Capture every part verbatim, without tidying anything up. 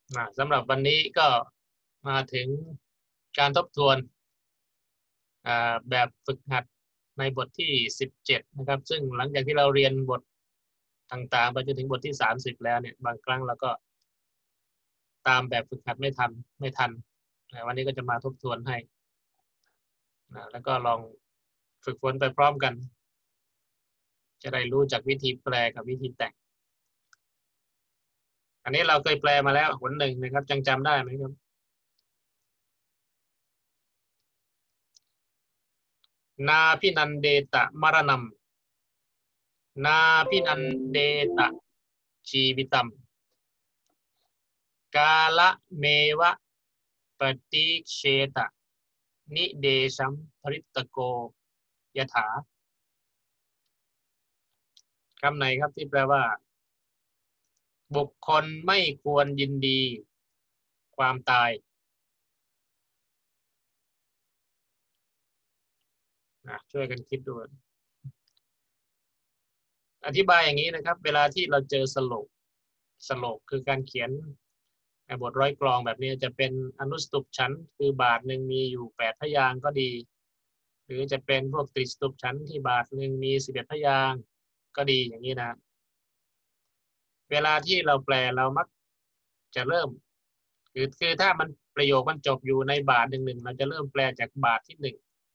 สำหรับวันนี้ก็มาถึงการทบทวนแบบฝึกหัดในบทที่สิบเจ็ดนะครับซึ่งหลังจากที่เราเรียนบทต่างๆไปจนถึงบทที่สามสิบแล้วเนี่ยบางครั้งเราก็ตามแบบฝึกหัดไม่ทันไม่ทันวันนี้ก็จะมาทบทวนให้แล้วก็ลองฝึกฝนไปพร้อมกันจะได้รู้จากวิธีแปลกับวิธีแต่งอันนี้เราเคยแปลมาแล้วหนหนึ่งนะครับจังจำได้ไหมครับนาพินันเดตะมรณัมนาพินันเดตะชีวิตัมกาละเมวะปฏิเชตะนิเดชัมภริตโกยถาคำไหนครับที่แปลว่าบุคคลไม่ควรยินดีความตายนะช่วยกันคิดดูอธิบายอย่างนี้นะครับเวลาที่เราเจอสโลกสโลกคือการเขียนบทร้อยกลองแบบนี้จะเป็นอนุสตุปฉันท์คือบาทหนึ่งมีอยู่แปดพยางค์ก็ดีหรือจะเป็นพวกตริสตุปฉันท์ที่บาทหนึ่งมีสิบเอ็ดพยางค์ก็ดีอย่างนี้นะเวลาที่เราแปลเรามักจะเริ่มคือคือถ้ามันประโยคมันจบอยู่ในบาทหนึ่งหนึ่งเราจะเริ่มแปลจากบาทที่หนึ่ง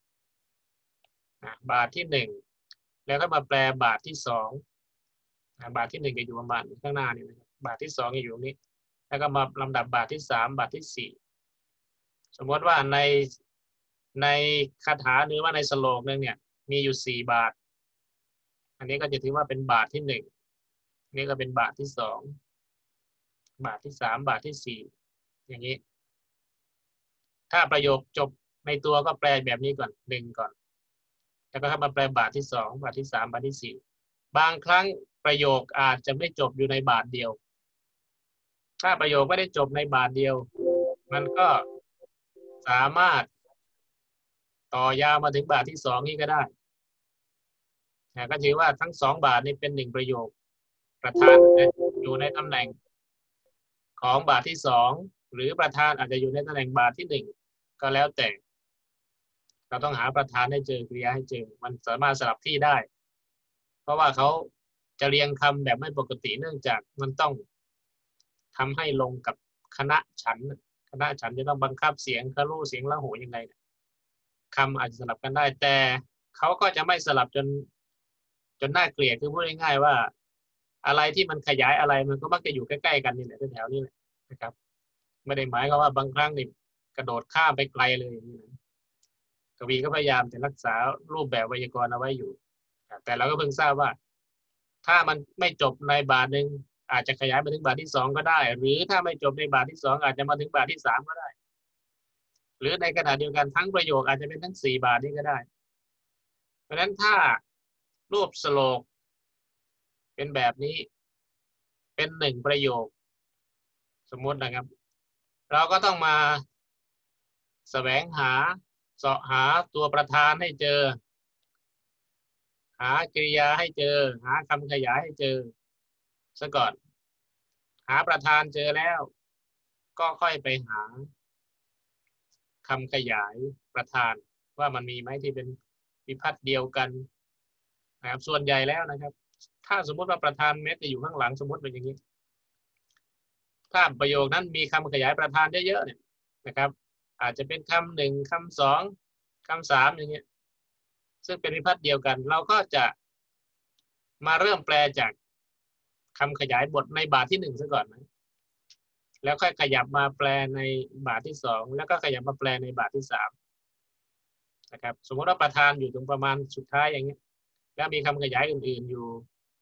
บาทที่หนึ่งแล้วก็มาแปลบาทที่สองบาทที่หนึ่งจะอยู่ประมาณข้างหน้านี่นะครับบาทที่สองจะอยู่ตรงนี้แล้วก็มาลำดับบาทที่สามบาทที่สี่สมมติว่าในในคาถาหรือว่าในสโลกนึงเนี่ยมีอยู่สี่บาทอันนี้ก็จะถือว่าเป็นบาทที่หนึ่งนี่ก็เป็นบาทที่สองบาทที่สามบาทที่สี่อย่างนี้ถ้าประโยคจบในตัวก็แปลแบบนี้ก่อนหนึ่งก่อนแล้วก็มาแปลบาทที่สองบาทที่สามบาทที่สี่บางครั้งประโยคอาจจะไม่จบอยู่ในบาทเดียวถ้าประโยคไม่ได้จบในบาทเดียวมันก็สามารถต่อยาวมาถึงบาทที่สองนี่ก็ได้ก็ถือว่าทั้งสองบาทนี้เป็นหนึ่งประโยคประธานอยู่ในตำแหน่งของบาทที่สองหรือประธานอาจจะอยู่ในตำแหน่งบาทที่หนึ่งก็แล้วแต่เราต้องหาประธานให้เจอกริยาให้เจอมันสามารถสลับที่ได้เพราะว่าเขาจะเรียงคำแบบไม่ปกติเนื่องจากมันต้องทำให้ลงกับคณะฉันท์คณะฉันท์จะต้องบังคับเสียงคารุเสียงละโหยังไงคำอาจจะสลับกันได้แต่เขาก็จะไม่สลับจนจนน่าเกลียดคือพูดง่ายๆว่าอะไรที่มันขยายอะไรมันก็มักจะอยู่ใกล้ๆกันนี่แหละแถวๆนี้แหละนะครับไม่ได้หมายความว่าบางครั้งนี่กระโดดข้ามไปไกลเลยอย่างนี้นะกวีก็พยายามจะรักษารูปแบบไวยากรณ์เอาไว้อยู่แต่เราก็เพิ่งทราบว่าถ้ามันไม่จบในบาทหนึ่งอาจจะขยายมาถึงบาทที่สองก็ได้หรือถ้าไม่จบในบาทที่สองอาจจะมาถึงบาทที่สามก็ได้หรือในขณะเดียวกันทั้งประโยคอาจจะเป็นทั้งสี่บาทนี้ก็ได้เพราะฉะนั้นถ้ารูปสโลกเป็นแบบนี้เป็นหนึ่งประโยคสมมตินะครับเราก็ต้องมาแสวงหาเสาะหาตัวประธานให้เจอหากริยาให้เจอหาคำขยายให้เจอซะก่อนหาประธานเจอแล้วก็ค่อยไปหาคำขยายประธานว่ามันมีไหมที่เป็นวิภัตติเดียวกันนะครับส่วนใหญ่แล้วนะครับถ้าสมมติว่าประธานแม้จะอยู่ข้างหลังสมมติเป็นอย่างนี้ถ้าประโยคนั้นมีคำขยายประธานเยอะๆเนี่ยนะครับอาจจะเป็นคำหนึ่งคำสองคำสามอย่างเงี้ยซึ่งเป็นวิภัตติเดียวกันเราก็จะมาเริ่มแปลจากคำขยายบทในบาทที่หนึ่งซะก่อนนะแล้วค่อยขยับมาแปลในบาทที่สองแล้วก็ขยับมาแปลในบาทที่สามนะครับสมมติว่าประธานอยู่ตรงประมาณสุดท้ายอย่างเงี้ยแล้วมีคำขยายอื่นๆอยู่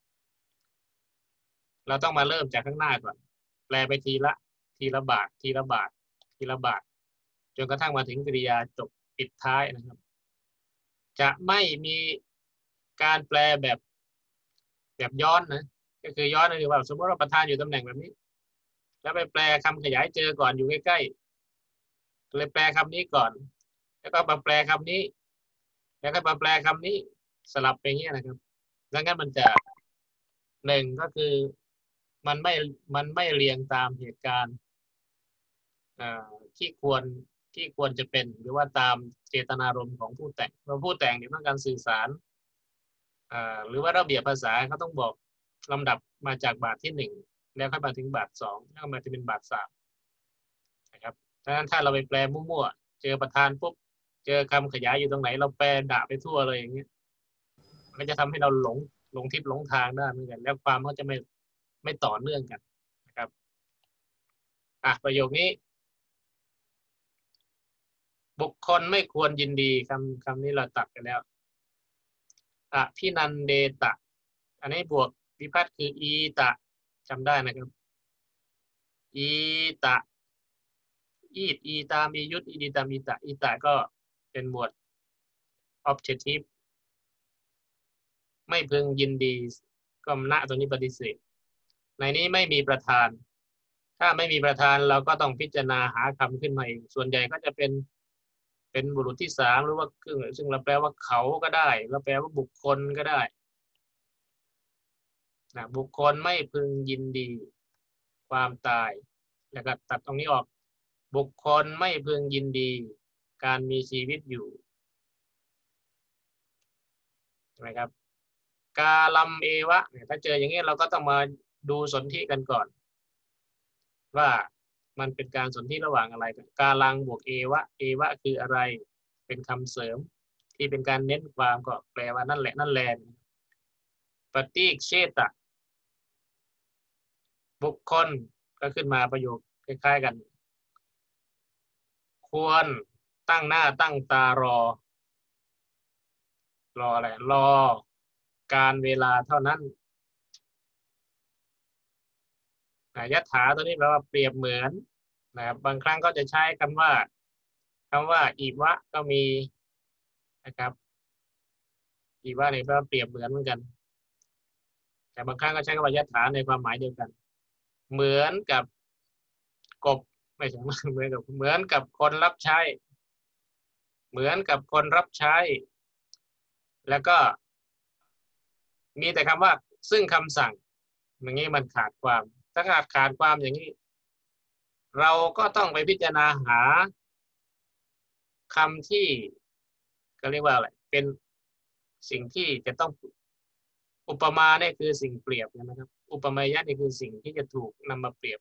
เราต้องมาเริ่มจากข้างหน้าก่อนแปลไปทีละทีละบาททีละบาททีละบาทจนกระทั่งมาถึงกริยาจบปิดท้ายนะครับจะไม่มีการแปลแบบแบบย้อนนะก็คือย้อนก็คือว่าสมมติว่าประธานอยู่ตำแหน่งแบบนี้แล้วไปแปลคำขยายเจอก่อนอยู่ใกล้ๆเลยแปลคำนี้ก่อนแล้วก็มาแปลคำนี้แล้วก็มาแปลคำนี้สลับไปอย่างนี้นะครับดังนั้นมันจะหนึ่งก็คือมันไม่มันไม่เรียงตามเหตุการณ์ที่ควรที่ควรจะเป็นหรือว่าตามเจตนารมณ์ของผู้แต่งเพราะผู้แต่งเนี่ยต้องการสื่อสารหรือว่าระเบียบภาษาเขาต้องบอกลำดับมาจากบาทที่หนึ่งแล้วค่อยมาถึงบาทสองแล้วมาจะเป็นบาทสามนะครับดังนั้นถ้าเราไปแปลมั่วๆเจอประธานปุ๊บเจอคำขยายอยู่ตรงไหนเราแปลด่าไปทั่วเลยอย่างเงี้ยมันจะทำให้เราหลงหลงทิศหลงทางได้เหมือนกันแล้วความก็จะไม่ไม่ต่อเนื่องกันนะครับอ่ะประโยคนี้บุคคลไม่ควรยินดีคำคำนี้เราตัดไปแล้วอภินันเดตะอันนี้บวกวิภัตคืออีตะจำได้นะครับอีตะอีดอีตามียุทธอีดีตามีตะอีตะก็เป็นหมวด objective ไม่พึงยินดีก็ณตัวนี้ปฏิเสธในนี้ไม่มีประธานถ้าไม่มีประธานเราก็ต้องพิจารณาหาคำขึ้นมาเองส่วนใหญ่ก็จะเป็นเป็นบุรุษที่สามหรือว่าซึ่งเราแปลว่าเขาก็ได้เราแปลว่าบุคคลก็ได้นะบุคคลไม่พึงยินดีความตายแล้วก็ตัดตรงนี้ออกบุคคลไม่พึงยินดีการมีชีวิตอยู่ใช่ไหมครับกาลัมเอวะเนี่ยถ้าเจออย่างนี้เราก็ต้องมาดูสนธิกันก่อนว่ามันเป็นการสนธิระหว่างอะไรกันกาลังบวกเอวะเอวะคืออะไรเป็นคำเสริมที่เป็นการเน้นความก็แปลว่านั่นแหละนั่นแหละปฏิเชตะบุคคลก็ขึ้นมาประโยคคล้ายๆกันควรตั้งหน้าตั้งตารอรออะไรรอการเวลาเท่านั้นยถาตัวนี้แปลว่าเปรียบเหมือนนะครับบางครั้งก็จะใช้คำว่าคำว่าอีวะก็มีนะครับอีวะเนี่ยแปลว่าเปรียบเหมือนเหมือนกันแต่บางครั้งก็ใช้คำว่ายถาในความหมายเดียวกันเหมือนกับกบไม่ใช่เหมือนกับเหมือนกับคนรับใช้เหมือนกับคนรับใช้แล้วก็มีแต่คำว่าซึ่งคำสั่งอย่างนี้มันขาดความถ้าขาดขาดความอย่างนี้เราก็ต้องไปพิจารณาหาคำที่ก็เรียกว่าอะไรเป็นสิ่งที่จะต้องอุปมาเนี่ยคือสิ่งเปรียบนะครับอุปมาญะนี่คือสิ่งที่จะถูกนำมาเปรียบ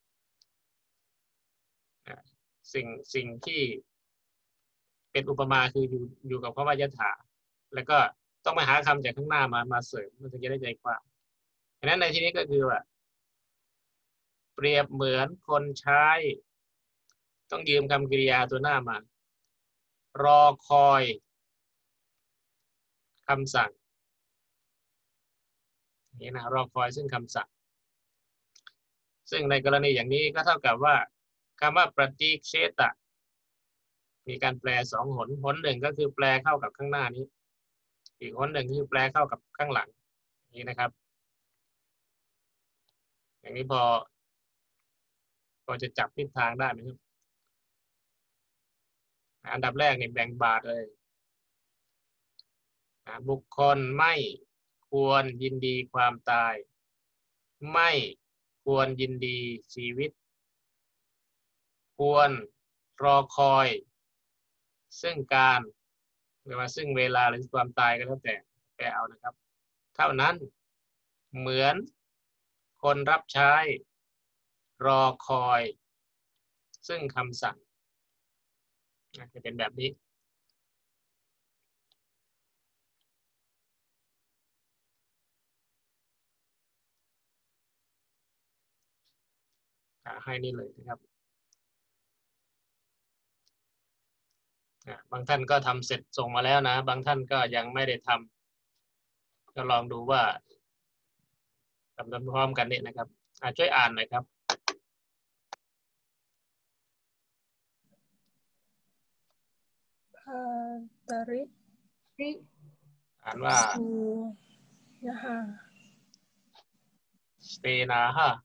สิ่งสิ่งที่เป็นอุปมาคืออยู่อยู่กับคำว่ายถาแล้วก็ต้องไปหาคำจากข้างหน้ามามาเสริมมันถึงจะได้ใจความดังนั้นในที่นี้ก็คือว่าเปรียบเหมือนคนใช้ต้องยืมคำกริยาตัวหน้ามารอคอยคำสั่งนี่นะรอคอยซึ่งคำสั่งซึ่งในกรณีอย่างนี้ก็เท่ากับว่าคำว่าปฏิเชตะมีการแปลสองหนหนหนึ่งก็คือแปลเข้ากับข้างหน้านี้อีกหนหนึ่งคือแปลเข้ากับข้างหลังนี้นะครับอย่างนี้พอพอจะจับทิศทางได้ไหมครับอันดับแรกเนี่ยแบ่งบาทเลยบุคคลไม่ควรยินดีความตายไม่ควรยินดีชีวิตควรรอคอยซึ่งการหรือว่าซึ่งเวลาหรือความตายก็แล้วแต่แปลเอานะครับเท่านั้นเหมือนคนรับใช้รอคอยซึ่งคำสั่งจะเป็นแบบนี้ให้นี่เลยนะครับบางท่านก็ทำเสร็จส่งมาแล้วนะบางท่านก็ยังไม่ได้ทำก็ลองดูว่าทำพร้อมกันนี่นะครับช่วยอ่านหน่อยครับพาตริอ่านว่าสุยะหาสเตนาฮะ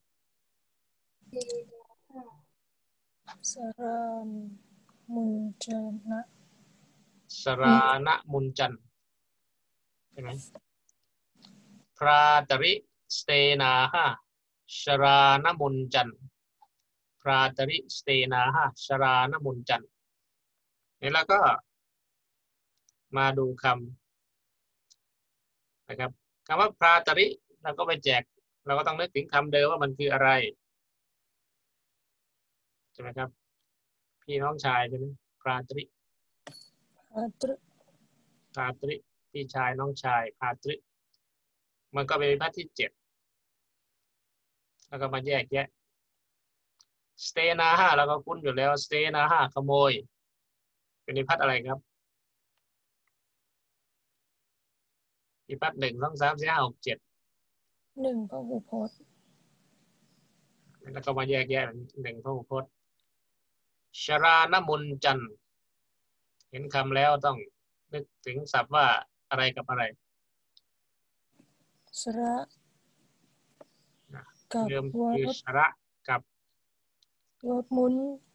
สรานมุนจันะสรานะมุนจันใช่ไหมพราตริสเตนาฮะสรานมุนจันพราตริสเตนาหะชรานมุนจันนี่แล้วก็มาดูคำนะครับคำว่าพราตริเราก็ไปแจกเราก็ต้องนึกถึงคำเดิมว่ามันคืออะไรใช่ไหมครับพี่น้องชายใช่ไหมพราตริพาตรึพราตริพี่ชายน้องชายพราตริมันก็เป็นวิภัตที่เจ็ดแล้วก็มาแยกแยะสเตนาห้าเราก็คุ้นอยู่แล้วสเตนาห้าขโมยเป็นวิภัตอะไรครับวิภัตหนึ่งสองสามสี่ห้าหกเจ็ดหนึ่งพหูพจน์แล้วก็มาแยกแยะหนึ่งพหูพจน์ชรานมุนจันเห็นคำแล้วต้องนึกถึงศัพท์ว่าอะไรกับอะไรสระกับเดิมวคือรชระกับรถหมุน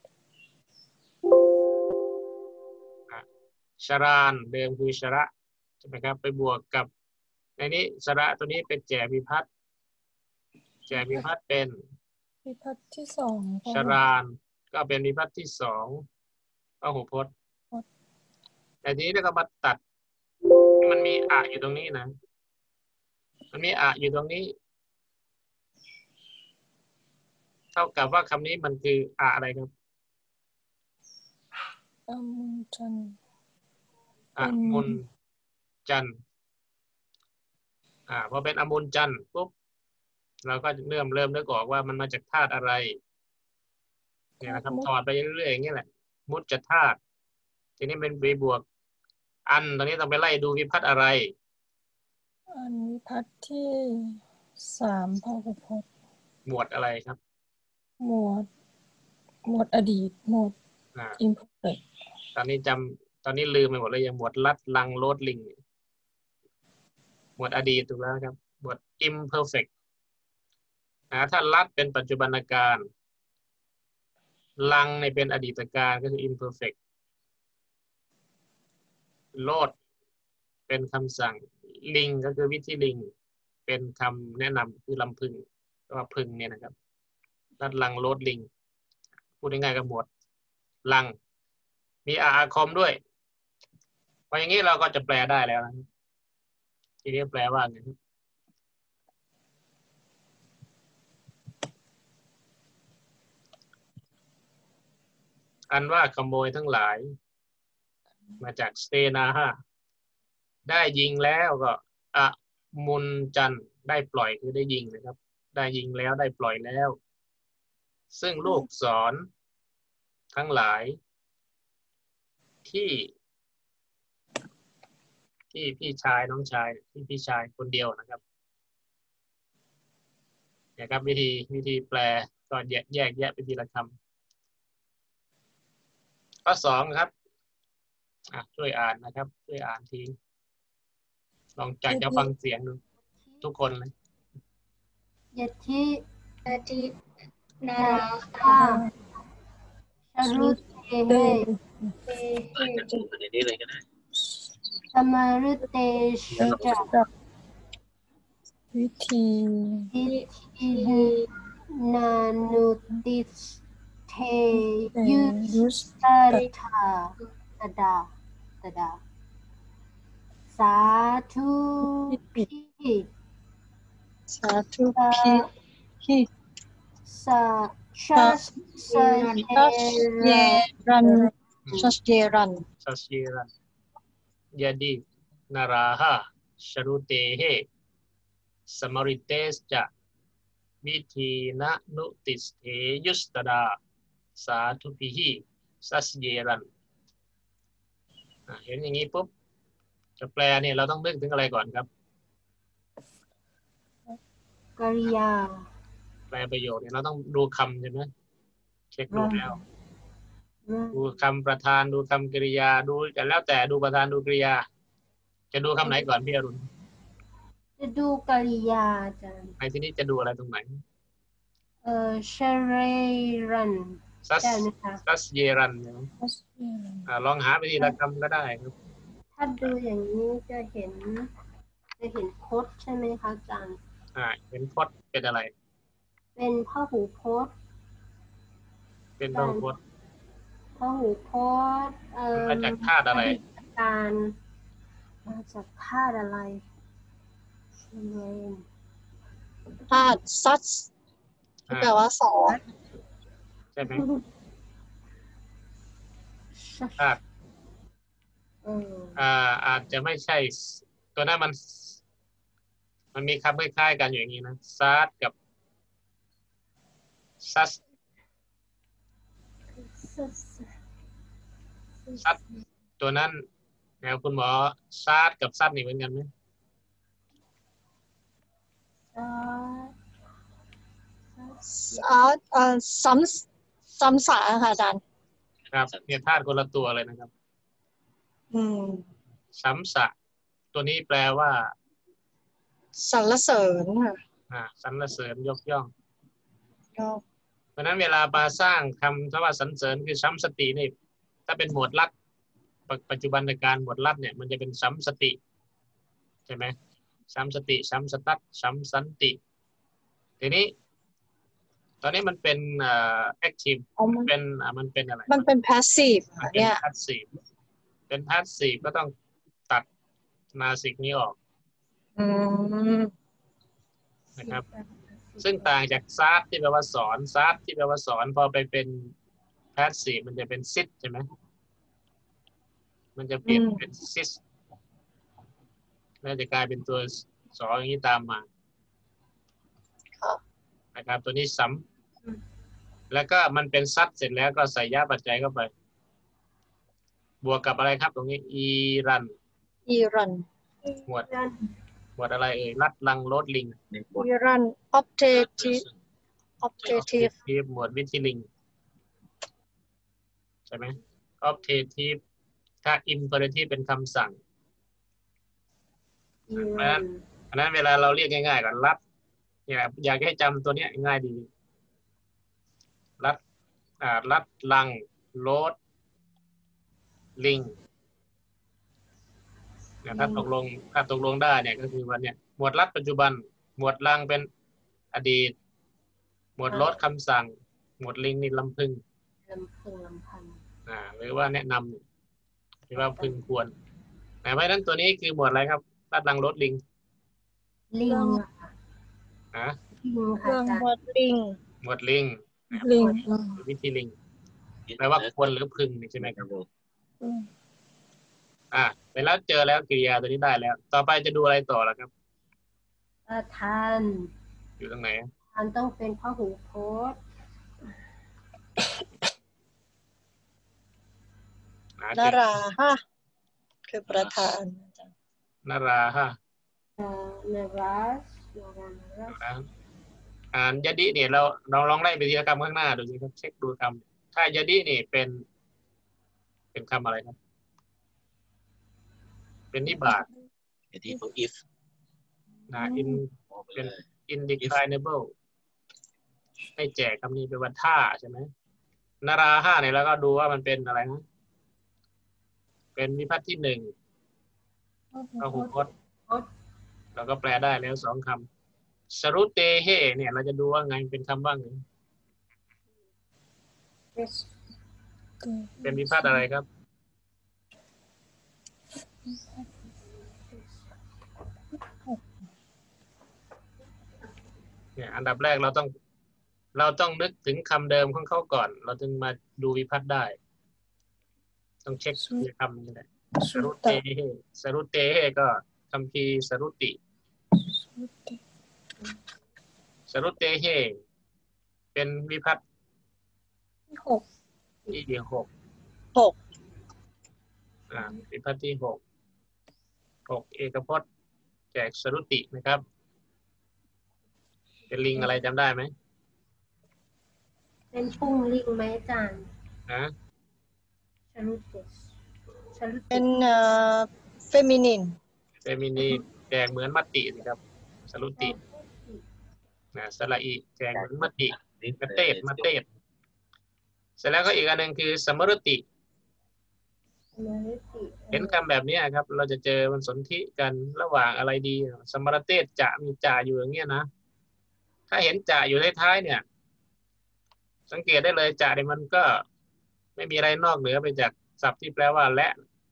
ชรานเดิมคือชระใช่ไหมครับไปบวกกับในนี้ชระตัวนี้เป็นแจวิภัตแจวิภัตเป็นวิภัตที่สองพชหูรานก็เป็นวิภัตที่สองพหูพจน์แต่ทีนี้เราก็มาตัดมันมีอะอยู่ตรงนี้นะมันมีอะอยู่ตรงนี้ เท่ากับว่าคำนี้มันคืออะอะไรครับอมุนจันทร์อะมุนจันทร์อ่าพอเป็นอมุนจันทร์ปุ๊บเราก็เริ่มเริ่มนึกออกว่ามันมาจากธาตุอะไรเนี่ยนะครับถอดไปเรื่อยๆอย่างนี้แหละมุจจธาตุทีนี้เป็นบีบวกอันตอนนี้ต้องไปไล่ดูวิภัตอะไรอันวิภัตที่สามพหูพจน์หมวดอะไรครับหมวดหมวดอดีตหมวดอ่า imperfect ตอนนี้จำตอนนี้ลืมไปหมดเลยอย่างหมวดลัดลังโลดลิงหมวดอดีตถูกแล้วครับหมวด imperfect นะถ้าลัดเป็นปัจจุบันการลังในเป็นอดีตการก็คือ imperfect โลดเป็นคำสั่งลิงก็คือวิธีลิงเป็นคำแนะนำคือลำพึงก็พึงเนี่ยนะครับลัดลังโลดลิงพูดง่ายๆกับหมวดลังมีอาอาคมด้วยพออย่างนี้เราก็จะแปลได้แล้วนะทีนี้แปลว่าไงอันว่าขโมยทั้งหลายมาจากสเตนาฮะได้ยิงแล้วก็อะมุนจันได้ปล่อยคือได้ยิงนะครับได้ยิงแล้วได้ปล่อยแล้วซึ่งลูกศรทั้งหลายที่ที่พี่ชายน้องชายที่พี่ชายคนเดียวนะครับเนี่ยครับวิธีวิธีแปลก็แยกแยกแยะไปทีละคำข้อสองครับอ่ะช่วยอ่านนะครับช่วยอ่านทีลองจากจะฟังเสียงดูทุกคนเลยยะทิยะทินาราคาชรุตเตเฮจุดในนี้เลยก็ได้สมารุเตจะวิธีวิธีนานุติสเทยุสตาธาตดาตดาสาธุพิสาธุพิพิสาชัสเซเยรันชัสเยรันชัสเยรันยาดีนาราฮะชรุเตเฮสมาริเตสจะวิธีนะนุติสเทยุสตดาสาธุพิหิสัสเยรันเห็นอย่างนี้ปุ๊บจะแปลเนี่ยเราต้องนึกถึงอะไรก่อนครับกริยาแปลประโยคเนี่ยเราต้องดูคำใช่ไหมเช็คดูแล้วดูคำประธานดูคำกริยาดูแต่แล้วแต่ดูประธานดูกริยาจะดูคำไหนก่อนพี่อรุณจะดูกริยาจ้ะในที่นี้จะดูอะไรตรงไหนเออเชเรรันซัสซัสเยรันลองหาไปทีละคำก็ได้ครับถ้าดูอย่างนี้จะเห็นจะเห็นพจน์ใช่ไหมคะอาจารย์อ่าเห็นพจน์เป็นอะไรเป็นพหูพจน์เป็นพหูพจน์พหูพจน์เอ่อมาจากธาตุอะไรการมาจากธาตุอะไรเรนธาตุซัสที่แปลว่าสองใช่ไหมธาตุเอออ่าอาจจะไม่ใช่ตัวนั้นมัน มันมีคำคล้ายๆกันอย่างนี้นะซาดกับซัสซัสซัดตัวนั้นแล้วคุณหมอซาดกับซัดนี่เหมือนกันไหมซัสอ่าเอ่อซ้ำซ้ำสาค่ะอาจารย์ครับเนี่ยธาตุคนละตัวเลยนะครับอืมสัมสะตัวนี้แปลว่าสรรเสริญค่ะอ่าสรรเสริญยกย่องก็เพราะฉะนั้นเวลามาสร้างคำคำว่าสรรเสริญคือสัมสตินี่ถ้าเป็นหมวดลัดปัจปัจจุบันในการหมวดลัดเนี่ยมันจะเป็นสัมสติใช่ไหมสัมสติสัมสตัตสัมสันติทีนี้ ตอนนี้มันเป็นเอ่อ active อ๋อมันเป็นอ่ามันเป็นอะไรมันเป็น passive มันค่ะเป็นเนี่ย passive เป็น passive ก็ต้องตัดนาสิกนี้ออกอืมนะครับ ซึ่งต่างจากซาร์ที่แปลว่าสอนซาร์ที่แปลว่าสอนพอไปเป็น passive มันจะเป็นซิดใช่ไหมมันจะเปลี่ยนอืมเป็นซิสแล้วจะกลายเป็นตัวสออย่างนี้ตามมาค่ะนะครับ ตัวนี้ซ้ำแล้วก็มันเป็นซัดเสร็จแล้วก็ใส่ยาปัจจัยเข้าไป บวกกับอะไรครับตรงนี้อีรันอีรันหมวดหมวดอะไรเอ่ยลัดลังโลดลิงอีรัน objective objective ทีหมวดวิธีลิงใช่ไหม objective ถ้า imperative เป็นคำสั่งอีรันอันนั้นเวลาเราเรียกง่ายๆก่อนรัดเนี่ยอยากให้จำตัวเนี้ยง่ายดี รัดอ่ารัดลังโลดลิงเนี่ยถ้าตกลงถ้าตกลงได้เนี่ยก็คือวันเนี้ยหมวดรัดปัจจุบัน หมวดลังเป็นอดีต หมวดโลดคำสั่ง หมวดลิงนี่ลำพึงลำพึงลำพันอ่าหรือว่าแนะนำหรือว่าพึงควรแต่เพราะฉะนั้นตัวนี้คือหมวดอะไรครับรัดลังโลดลิงลิงนะลิงค่ะเรื่องอาจารย์วอดลิงหมวดลิงลิงวิธีลิงแปลว่าควรหรือพึงนี่ใช่ไหมครับอืมอ่าไปแล้วเจอแล้วกริยาตัวนี้ได้แล้ว ต่อไปจะดูอะไรต่อล่ะครับประธานอยู่ตรงไหนอันต้องเป็นพหูพจน์หานาเจอราฮะคือประธานนาราฮะเอ่อนารัสนารานารัสอ่านยดิเนี่ยเราเราลองไล่ไปทีละคำข้างหน้าดูสิครับเช็คดูคำถ้ายดินี่เป็น เป็นคำอะไรครับ เป็นนิบาตที่ if นะ in เป็น indeclinable ให้แจกคำนี้เป็นวันท่าใช่ไหมนาราห้าเนี่ยแล้วก็ดูว่ามันเป็นอะไรนะเป็นวิพัฒน์ที่หนึ่งพหูพจน์เราก็แปลได้แล้วสองคำสรุเตเฮเนี่ยเราจะดูว่าไงเป็นคำบ้างเนี่ยเป็นวิพัฒน์อะไรครับเนี่ยอันดับแรกเราต้อง เราต้องนึกถึงคำเดิมของเขาก่อน เราจึงมาดูวิพัฒน์ได้ ต้องเช็คคำนี้แหละสรุเตเฮสรุเตเฮก็คัมภีร์สรุติสรุเตเฮเป็นวิพัฒน์หกที่หกหกอ่าวิพัฒน์ที่หกหกเอกพจน์แจกสรุตินะครับ เป็นลิงอะไรจำได้ไหมเป็นปุ้งลิงไหมอาจารย์นะชลุติชลุติเป็นเอ่อ feminine เฟมินีแจกเหมือนมัตตินะครับสรุตินะสระอีแจกเหมือนมัตติมาเตศมาเตศเสร็จแล้วก็อีกอันหนึ่งคือสมรติสมรติเห็นคำแบบนี้ครับ เราจะเจอมันสนธิกันระหว่างอะไรดี สมรเตศจะมีจ่าอยู่อย่างเงี้ยนะ ถ้าเห็นจ่าอยู่ท้ายๆเนี่ย สสังเกตได้เลยจะเนี่ยมันก็ไม่มีอะไรนอกเหนือไปจากศัพท์ที่แปลว่าและ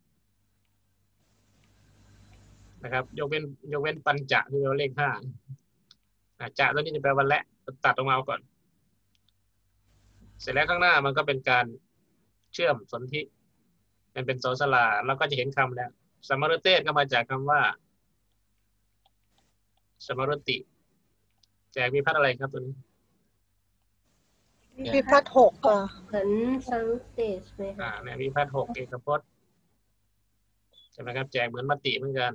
นะครับยกเว้นยกเว้นปัญจะที่เราเลขห้าจะตัวนี้จะแปลว่าและตัดออกมาก่อนเสร็จแล้วข้างหน้ามันก็เป็นการเชื่อมสนธิมันเป็นโสสลาเราก็จะเห็นคำแล้วสมรเตศก็มาจากคำว่าสมรติแจกวิพัฒน์อะไรครับตัวนี้วิพัฒน์หกอ่ะเหมือนซังเตสไหมอ่าคะเนี่ยวิพัฒน์หกเอกพจน์ใช่ไหมครับแจกเหมือนมติเหมือนกัน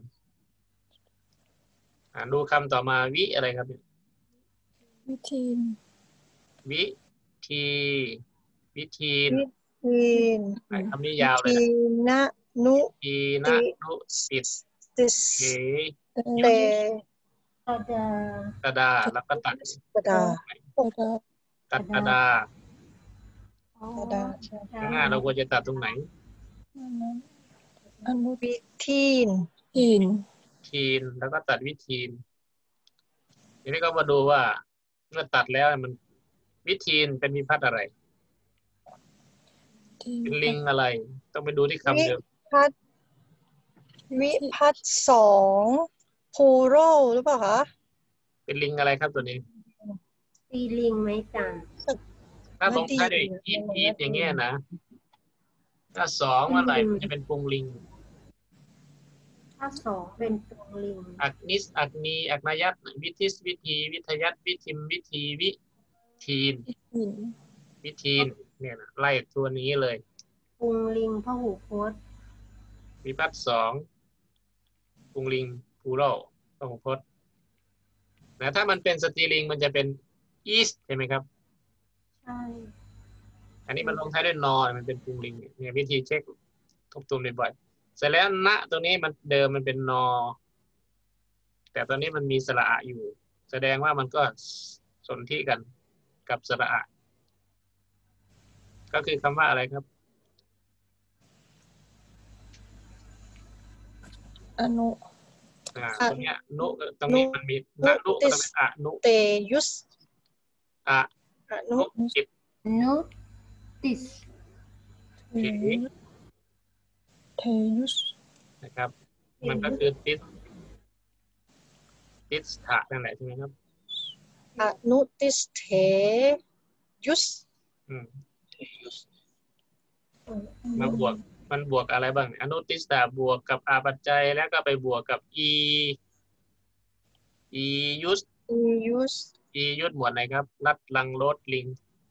อ่าดูคำต่อมาวิอะไรครับวิธีนวิธีวิธีนวิธีนอ่าคำนี้ยาวเลยวินะธีนะนุทีนะนุติดติสเขเตตาดาตดาแล้วก็ตัดกระดาตระดาตัดตดาอ๋อตระดาใช่ข้างหน้าเราควรจะตัดตรงไหนอันนั้นอนุวิธีนทีนทีนแล้วก็ตัดวิธีนทีนี้ก็มาดูว่าเมื่อตัดแล้วมันวิธีนเป็นวิพัฒน์อะไรทีเป็นลิงอะไร ต้องไปดูที่คำเดิมพัฒน์วิพัฒน์สองพูโรหรือเปล่าคะเป็นลิงอะไรครับตัวนี้ตีลิงไหมจันถ้าลงท้ายด้วยอีทอีทอย่างเงี้ยนะถ้าสองเมื่อไหร่มันจะเป็นปรุงลิงถ้าสองเป็นตัวลิงอักนิสอักนีอักนายัตวิทิสวิธีวิทยัตวิทิมวิธีวิทีนทีนวิทีนเนี่ยนะไล่ตัวนี้เลยปรุงลิงพหูพจน์วิพัฒน์สองปรุงลิงพูโรพหูพจน์นะถ้ามันเป็นสตรีลิงมันจะเป็นอีสใช่ไหมครับใช่อันนี้มันลงท้ายด้วยนอมันเป็นปรุงลิงเนี่ยวิธีเช็คทบทวนบ่อยๆเสร็จแล้วณตรงนี้มันเดิมมันเป็นนอ แต่ตอนนี้มันมีสระอะอยู่ แสดงว่ามันก็สนธิกันกับสระอะก็คือคำว่าอะไรครับอนุอ่าตรงเนี้ยนุตรงนี้มันมีณนุก็ต้องเป็นอะนุเตยุสอะอนุนุจิตนุติสเทเทยุสนะครับ มันก็คือติสติสถะนั่นแหละใช่ไหมครับอนุติสเทยุสอืมมาบวกมันบวกอะไรบ้างอนุติสตาบวกกับอาปัจจัยแล้วก็ไปบวกกับอีอียุสอียุสอียุสหมวดไหนครับรัดลังโลดลิง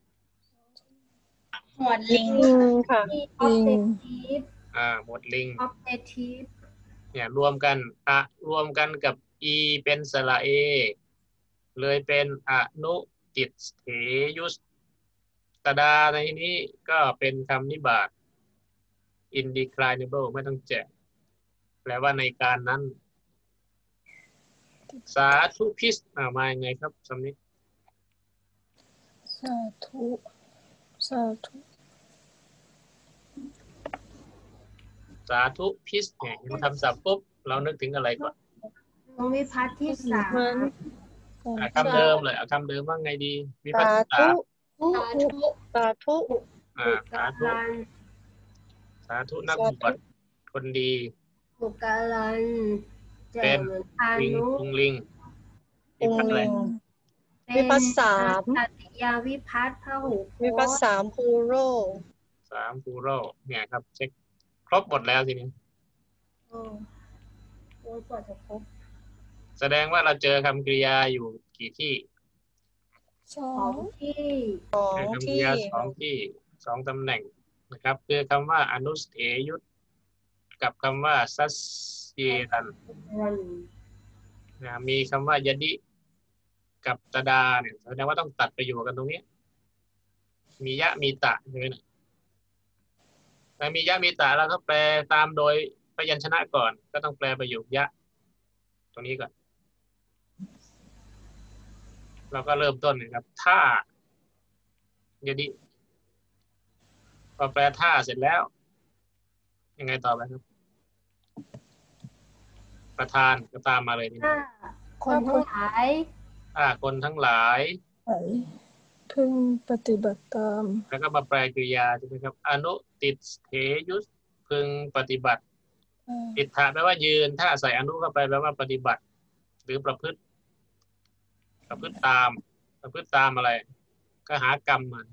หมวดลิงลิงค่ะที่ออบเจกทีฟอ่าหมวดลิงออบเจกทีฟเนี่ยรวมกันอะรวมกันกับอีเป็นสระเอ เลยเป็นอนุติสเถยุสตดาในที่นี้ก็เป็นคำนิบาต indeclinable ไม่ต้องแจกแปลว่าในการนั้น สาธุพิสอ่ามายังไงครับสำนี้สาธุสาธุสาธุพิสเนี่ยมันทำศัพท์ปุ๊บเรานึกถึงอะไรก่อนลงวิพัฒน์ที่สามมันอ่ะคำเดิมเลยเอาคำเดิมว่าไงดีวิพัสาฒน์ธุสาธุสาธุอ่าบุสาก ธุาลันสาธุนักบวชคนดีบุกาลันแจเป็กนเหมือนพาลิงนุปุงลิงองวิพัฒน์อะไรลิงเป็นวิพัฒน์สามสัตยาวิพัฒน์พหูพวิพัฒน์จน์สามพูโรสามฟูโรเนี่ยครับเช็คครบหมดแล้วทีนี้โอ้โอ้ยกว่าจะครบแสดงว่าเราเจอคำกริยาอยู่กี่ที่สอสอง งที่สองเจอคำกริที่ยาสองที่สองตำแหน่งนะครับ คือคำว่าอนุสเถยุตกับคำว่าซัสเยรันรันนะมีคำว่ายดิกับตดาเนี่ยแสดงว่าต้องตัดประโยคกันตรงนี้ มียะมีตะใช่ไหมนะแต่มียะมีตะเราก็แปลตามโดยพยัญชนะก่อน ก็ต้องแปลประโยคยะ ตรงนี้ก่อน เราก็เริ่มต้นนะครับ ถ้ายดิพอแปลท่าเสร็จแล้ว ยังไงต่อไปครับ ประธานก็ตามมาเลยนี่ถ้าคนทั้งหลายถ้าคนทั้งหลายไหนพึพึงปฏิบัติตามแล้วก็มาแปลกริยาใช่ไหมครับอนุติเถยุสพึงปฏิบัติติฏฐะแปลว่ายืนถ้าใส่อนุเข้าไปแปลว่าปฏิบัติหรือประพฤติประพฤติตามประพฤติตามอะไรก็หากรรมมัน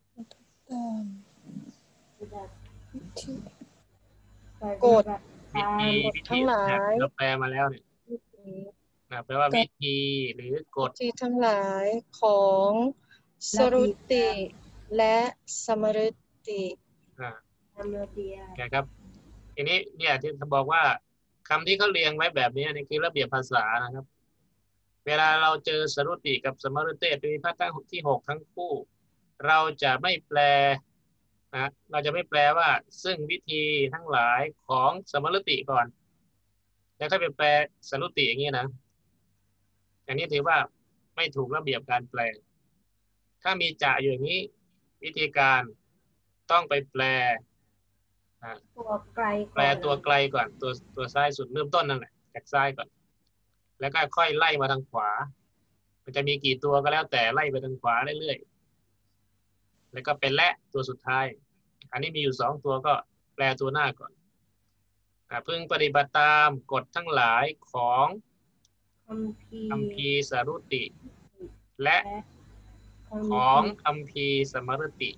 กฎวิธีวิธีเราแปลมาแล้วเนี่ยนะแปลว่าวิธีหรือกฎที่ทั้งหลายของสรุติและสมรุติอ่าครับทีนี้เนี่ยที่เขาบอกว่าคำที่เขาเรียงไว้แบบนี้นี่คือระเบียบภาษานะครับเวลาเราเจอสรุติกับสมรุติโดยพระตั้งที่หกทั้งคู่เราจะไม่แปลนะเราจะไม่แปลว่าซึ่งวิธีทั้งหลายของสมรุติก่อนแล้วถ้าไปแปลสรุติอย่างนี้นะอย่างนี้ถือว่าไม่ถูกระเบียบการแปลถ้ามีจะอยู่อย่างนี้วิธีการต้องไปแปลตัวไกลแปลตัวไกลก่อนตัวตัวซ้ายสุดเริ่มต้นนั่นแหละจากซ้ายก่อนแล้วก็ค่อยไล่มาทางขวามันจะมีกี่ตัวก็แล้วแต่ไล่ไปทางขวาเรื่อยๆแล้วก็เป็นและตัวสุดท้ายอันนี้มีอยู่สองตัวก็แปลตัวหน้าก่อนพึงปฏิบัติตามกฎทั้งหลายของคัมภีร์สรุติและของคัมภีร์สมรุติ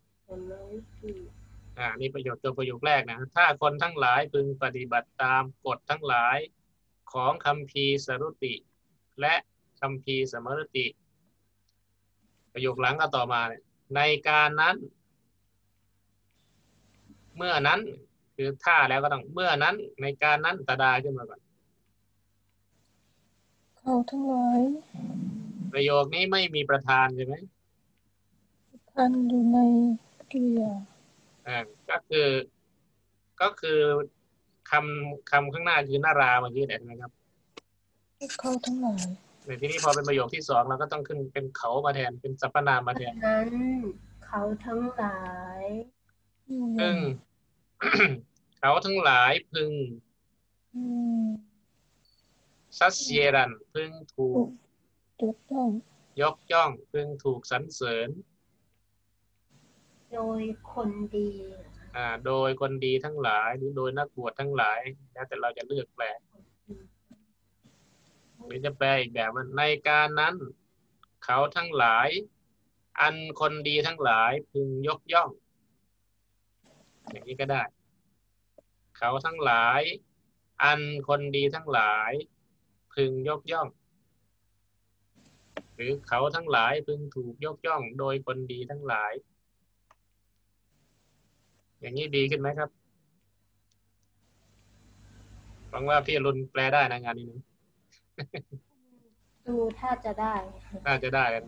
อ่านี่ประโยคตัวประโยคแรกนะถ้าคนทั้งหลายพึงปฏิบัติตามกฎทั้งหลายของคัมภีร์สรุติและคัมภีร์สมรุติประโยคหลังก็ต่อมาในการนั้นเมื่อนั้นคือถ้าแล้วก็ต้องเมื่อนั้นในการนั้นตาดาขึ้นมาก่อนเขาทั้งหลายประโยคนี้ไม่มีประธานใช่ไหมประธานอยู่ในกริยาอ่าก็คือก็คือคำคำข้างหน้าคือนาราเมื่อกี้เห็นไหมครับเขาทั้งหลายในที่นี้พอเป็นประโยคที่สองเราก็ต้องขึ้นเป็นเขามาแทนเป็นสรรพนามมาแทนนั้นเขาทั้งหลายพึง เขาทั้งหลายพึงซัสเยรันพึงถูกยกย่องยกย่องพึงถูกสรรเสริญโดยคนดีอ่าโดยคนดีทั้งหลายหรือโดยนักบวชทั้งหลายแล้วแต่เราจะเลือกแปลหรือจะแปลอีกแบบว่าในการนั้นเขาทั้งหลายอันคนดีทั้งหลายพึงยกย่องอย่างนี้ก็ได้เขาทั้งหลายอันคนดีทั้งหลายพึงยกย่องหรือเขาทั้งหลายพึงถูกยกย่องโดยคนดีทั้งหลายอย่างนี้ดีขึ้นไหมครับหวังว่าพี่อรุณแปลได้นะงานนี้นะดูถ้าจะได้น่าจะได้นะ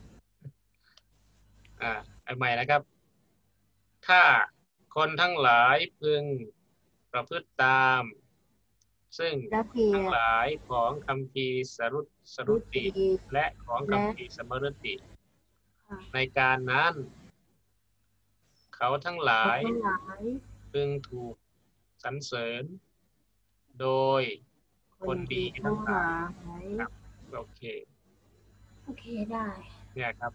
อ่าเอาใหม่นะครับถ้าคนทั้งหลายพึงประพฤติตามซึ่งทั้งหลายของคัมภีร์สรุตสรุติและของคัมภีร์สมรุติในการนั้นเขาทั้งหลายพึงถูกสรรเสริญโดยคนดีทั้งหลายครับโอเคโอเคได้เนี่ยครับ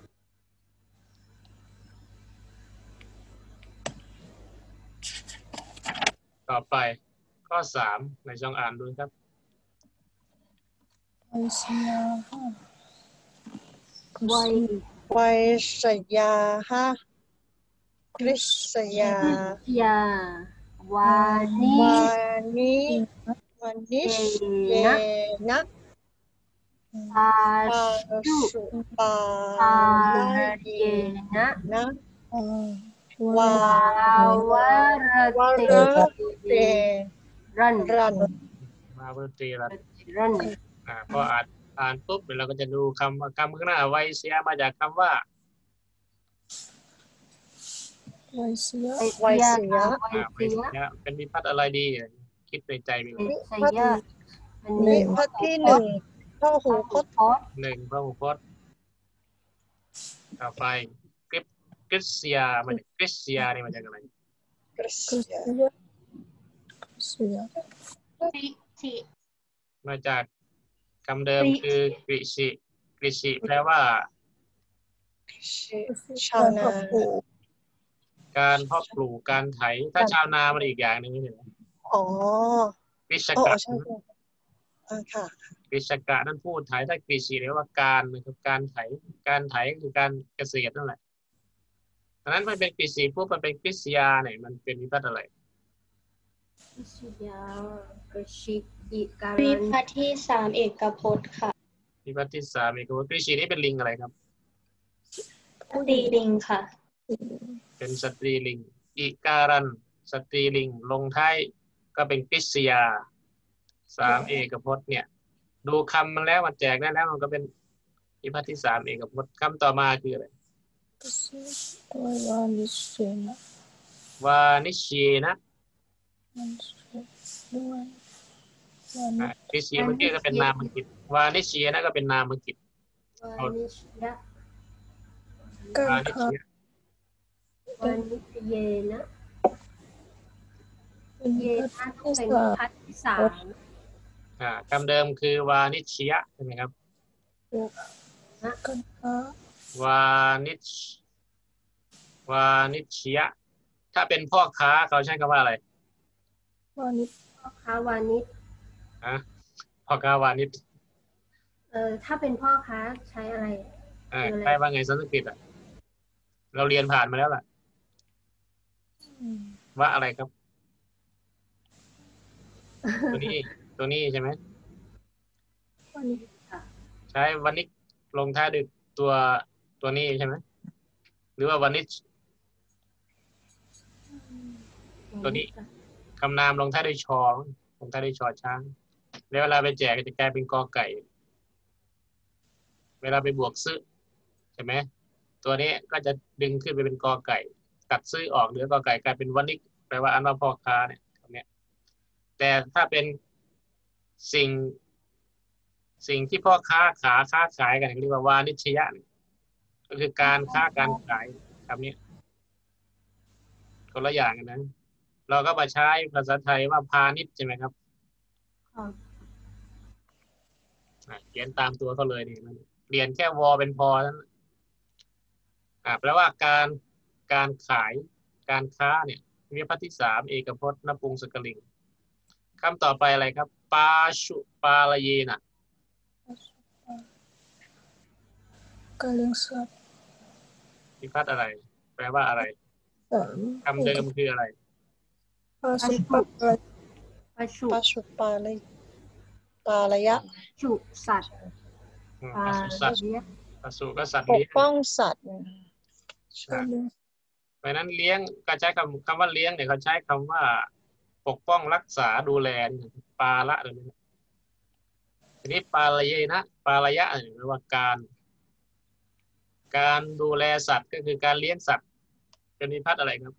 ต่อไปข้อสามในช่องอ่านดูครับไวสยาหะไวไวสยาหะคริสยายาวานิวานิวานิชเยนะปาสุปาเยนะนะวาวารเตรันรันวาวารเตรันรันอ่าพออ่านอ่านปุ๊บเราก็จะดูคำคำข้างหน้าไวเสียมาจากคำว่าไวเสียไวเสียไวเสียเป็นวิพัฒน์อะไรดีคิดในใจไปเลยวิพัฒน์ที่หนึ่งพหูพจน์หนึ่งพหูพจน์ต่อไปกริปกริสเซียมันกริสเซียนี่มันจากอะไรกริสเซียมาจากคำเดิมคือกริชิกริชิแปลว่าชาวนาการเพาะปลูกการไถถ้าชาวนามันอีกอย่างหนึ่งนี่เห็นไหมอ๋อกฤษอ๋อกะใช่ใช่อ่าค่ะกฤษกะนั่นพูดไถถ้ากฤษเรียกว่าการนะครับการไถการไถคือการเกษตรนั่นแหละดังนั้นมันเป็นกฤษปุ๊บมันเป็นกฤษยาเนี่ยมันเป็นวิพัฒน์อะไรวิชยากชิกอิการวิันพัฒน์ที่สามเอกพจน์ค่ะวิพัฒน์ที่สามเอกพจน์กฤษนี่เป็นลิงอะไรครับสตรีลิงค่ะเป็นสตรีลิงอิการันสตรีลิงลงท้ายก็เป็นกฤษยาสามเอกพจน์เนี่ยดูคำมันแล้วมันแจกได้แล้วมันก็เป็นวิพัฒน์ที่สามเอกพจน์คำต่อมาคืออะไรวานิชเยนะอ่ะกฤษยาเมื่อกี้ก็เป็นนามกิจวานิชเยนะก็เป็นนามกิจวานิชยะวานิชเยวานิชเยนะเยนะต้องเป็นวิพัฒน์ที่สามอ่าคำเดิมคือวานิชยะใช่ไหมครับนะวานิชวานิชยะถ้าเป็นพ่อค้าเขาใช้คำว่าอะไรพ่อค้าวานิชฮะพ่อค้าวานิชเออถ้าเป็นพ่อค้าใช้อะไรเออใครว่าไงสันสกฤตอ่ะเราเรียนผ่านมาแล้วล่ะว่าอะไรครับ ตัวนี้ตัวนี้ใช่ไหมค่ะใช้วานิชลงท้ายด้วยตัวตัวนี้ใช่ไหมหรือว่าวานิชตัวนี้คำนามลงท้ายด้วยชอลงท้ายด้วยชอช้างแล้วเวลาไปแจกก็จะกลายเป็นกอไก่ เวลาไปบวกซื้อใช่ไหมตัวนี้ก็จะดึงขึ้นไปเป็นกอไก่ตัดซื้อออกเหลือกอไก่กลายเป็นวานิชแปลว่าอันว่าพ่อค้าเนี่ยตรงนี้แต่ถ้าเป็นสิ่งสิ่งที่พ่อค้าขาค้าขายกันเรียกว่าวานิชยะก็คือการค้าการขายคำนี้คนละอย่างกันนะเราก็มาใช้ภาษาไทยว่าพาณิชย์ใช่ไหมครับค่ะอ่ะเขียนตามตัวเขาเลยนี่มันเรียนแค่วอเป็นพอนั้นอ่าแปลว่าการการขายการค้าเนี่ยวิพัฒน์ที่สามเอกพจน์นปุงสกลิงคำต่อไปอะไรครับปาชุปาลเยนะกาเลียงสัตว์วิพัฒน์อะไร แปลว่าอะไรสามคำเดิมคืออะไรปาสุปะอะไรปชุปาชุปาเลยปาระยะจุสัตว์อืมปาปศุสัตว์เลี้ยงปศุก็สัตว์ปกเลี้ยงป้องสัตว์ชาเลียงเพราะฉะนั้นเลี้ยงก็ใช้คำคำว่าเลี้ยงเนี่ยเขาใช้คำว่า ปกป้องรักษาดูแลปาละอะไรนี่ทีนี้ปาละเยนะปาละยะหรือว่าการ การดูแลสัตว์ก็คือการเลี้ยงสัตว์เป็นวิพัฒน์อะไรครับ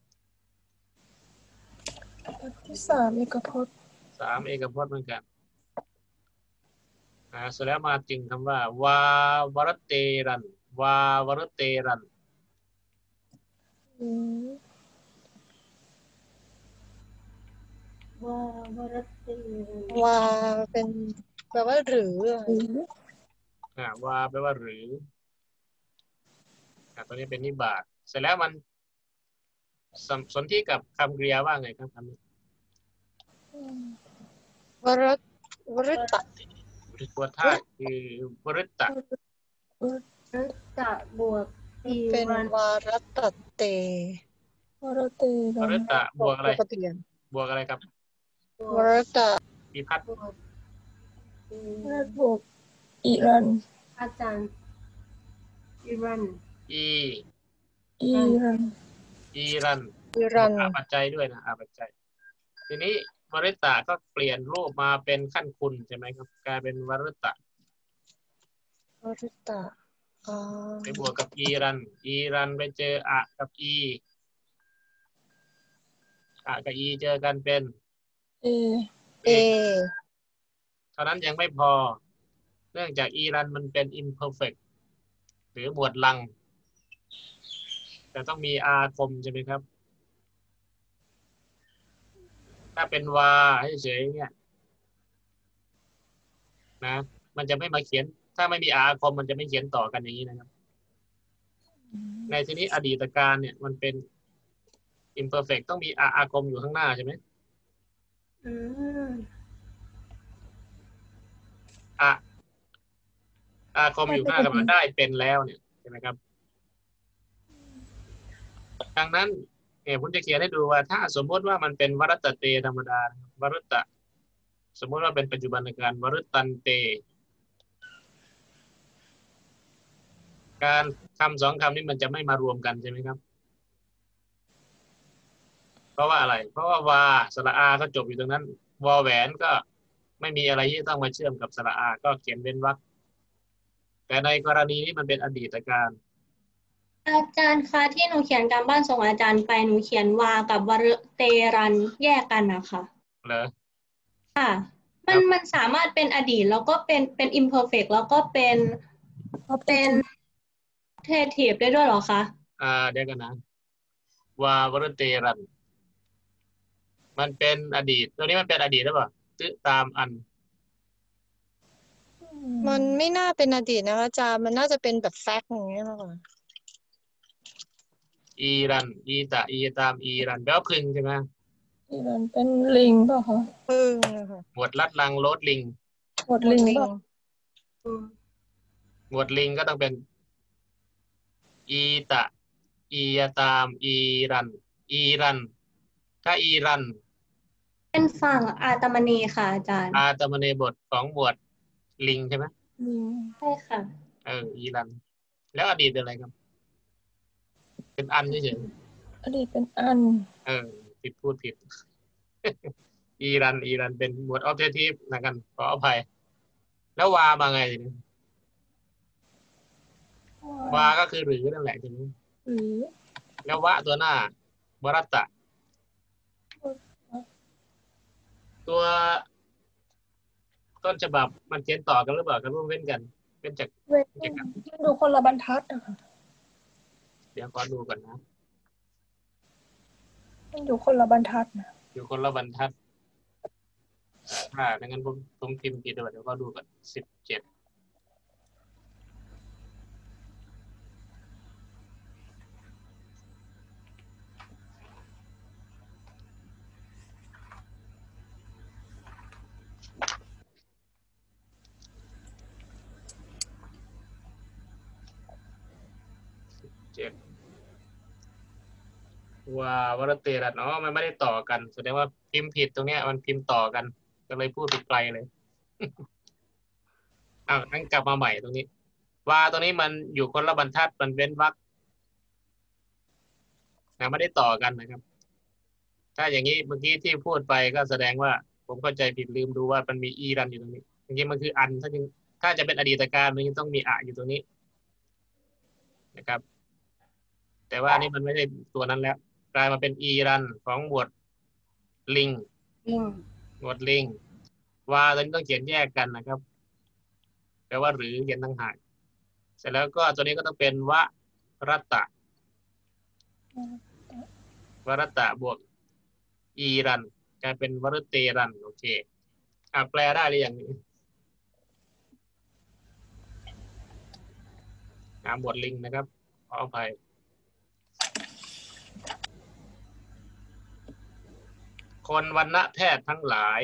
ที่สามเอกพจน์สามเอกพจน์เหมือนกันอ่าเสร็จแล้วมาจึงคำว่า วาวรเตรัน วาวรเตรันอืมวาวรติวาเป็นแปลว่าหรือหรืออ่าวาแปลว่าหรืออ่าตัวนี้เป็นนิบาตเสร็จแล้วมันสมสนธิกับคำกริยาว่าไงครับคำนี้วรตวริตะตัวท่าคือวริตตะรตะบวกอีเป็นรันวารตะเตวรเตวรันริตตะบวกอะไรปกติอ่ะบวกอะไรครับบววรกตะวิพัฒน์บวกอีรัฐบวกอิรันอาจารย์อีรันอีอีรันอีรันอิรันอาปัจจัยด้วยนะอาปัจจัยทีนี้วริตตะก็เปลี่ยนรูปมาเป็นขั้นคุณใช่ไหมครับกลายเป็นวริตตะวริตะอ๋อไปบวกกับอีรัน อีรันไปเจออะกับอีอะกับอีเจอกันเป็นเอเอเท่านั้นยังไม่พอ เนื่องจากอีรันมันเป็น imperfect หรือหมวดลัง แต่ต้องมีอาคมใช่ไหมครับ ถ้าเป็นวาเฉยๆเนี่ยนะมันจะไม่มาเขียน ถ้าไม่มีอาคมมันจะไม่เขียนต่อกันอย่างนี้นะครับในที่นี้อดีตการเนี่ยมันเป็น imperfect ต้องมีอาอากรมอยู่ข้างหน้าใช่ไหมอืมอะอากรมอยู่ข้างหน้ากับได้เป็นแล้วเนี่ยใช่ไหมครับดังนั้นเนี่ยผมจะเขียนให้ดูว่าถ้าสมมติว่ามันเป็นวรัตเตธรรมดาวรัตตะสมมติว่าเป็นปัจจุบันการวรุตตันเต การคำสองคำนี้มันจะไม่มารวมกันใช่ไหมครับเพราะว่าอะไรเพราะว่าวาสระอาก็จบอยู่ตรงนั้นวอแหวนก็ไม่มีอะไรที่ต้องมาเชื่อมกับสระอาก็เขียนเว้นวรรคแต่ในกรณีนี้มันเป็นอดีตการอาจารย์คะที่หนูเขียนการบ้านส่งอาจารย์ไปหนูเขียนวากับวรเตรันแยกกันนะคะเหรอค่ะมันมันสามารถเป็นอดีตแล้วก็เป็นเป็น imperfect แล้วก็เป็นเป็น adjective ได้ด้วยเหรอคะอ่าเดี๋ยวกันนะวาวรเตรันมันเป็นอดีตตัวนี้มันเป็นอดีตหรือเปล่าตึตามอันมันไม่น่าเป็นอดีตนะคะอาจารย์มันน่าจะเป็นแบบแฟกต์อย่างเงี้ยมากกว่าอีรันอีตะอีตามอีรันแปลว่าพึงใช่ไหมอีรันเป็นลิงเปล่ะคะพึ่งค่ะหมวดลัดลังโลดลิงหมดลิงเปล่ะหมวดลิงก็ต้องเป็นอีตะอีตามอีรันอีรันถ้าอีรันเป็นฝั่งอาตมณีค่ะอาจารย์อาตมเนบทของหมวดลิงใช่ไหมลิงใช่ค่ะเอออีรันแล้วอดีตเป็นอะไรครับ เป็นอันเฉยอดีตเป็นอันๆเออผิดพูดผิด อีรันอีรันเป็นหมวด objective นะกันขออภัยแล้ววามาไงทีนี้วาก็คือหรือนั่นแหละทีนี้หรือแล้ววะตัวหน้าวรัตตะ ตัวต้นฉบับมันเขียนต่อกันหรือเปล่ากันร่วมเว้นกันเป็นจากเว้นมันดูคนละบรรทัดอะค่ะเดี๋ยวขอดูก่อนนะมันอยู่คนละบรรทัดนะอยู่คนละบรรทัดอ่าดังนั้นผมผมพิมพ์ผิดเดี๋ยวก็ดูก่อนสิบเจ็ดเจ็ดว่าวรเตรัตน์อ๋อมันไม่ได้ต่อกันแสดงว่าพิมพ์ผิดตรงเนี้ยมันพิมพ์ต่อกันก็เลยพูดไปไกลเลย อ้าวงั้นกลับมาใหม่ตรงนี้ว่าตรงนี้มันอยู่คนละบรรทัดมันเว้นวรรคนะไม่ได้ต่อกันนะครับ ถ้าอย่างนี้เมื่อกี้ที่พูดไปก็แสดงว่าผมเข้าใจผิดลืมดูว่ามันมีอีรันอยู่ตรงนี้จริงๆมันคืออันถ้าจริงถ้าจะเป็นอดีตการมันต้องมีอะอยู่ตรงนี้นะครับ แต่ว่าอันนี้มันไม่ใช่ตัวนั้นแล้วกลายมาเป็นอีรันของหมวดลิงลิงหมวดลิงว่าตอนนี้ต้องเขียนแยกกันนะครับแปลว่าหรือเขียนต่างหากเสร็จแล้วก็ตัวนี้ก็ต้องเป็นวรัตตะวรัตตะบวกอีรันกลายเป็นวรุเตรันโอเคอ่ะแปลได้หรือยังนี้อ่าหมวดลิงนะครับขออภัยคนวรรณแพทย์ทั้งหลาย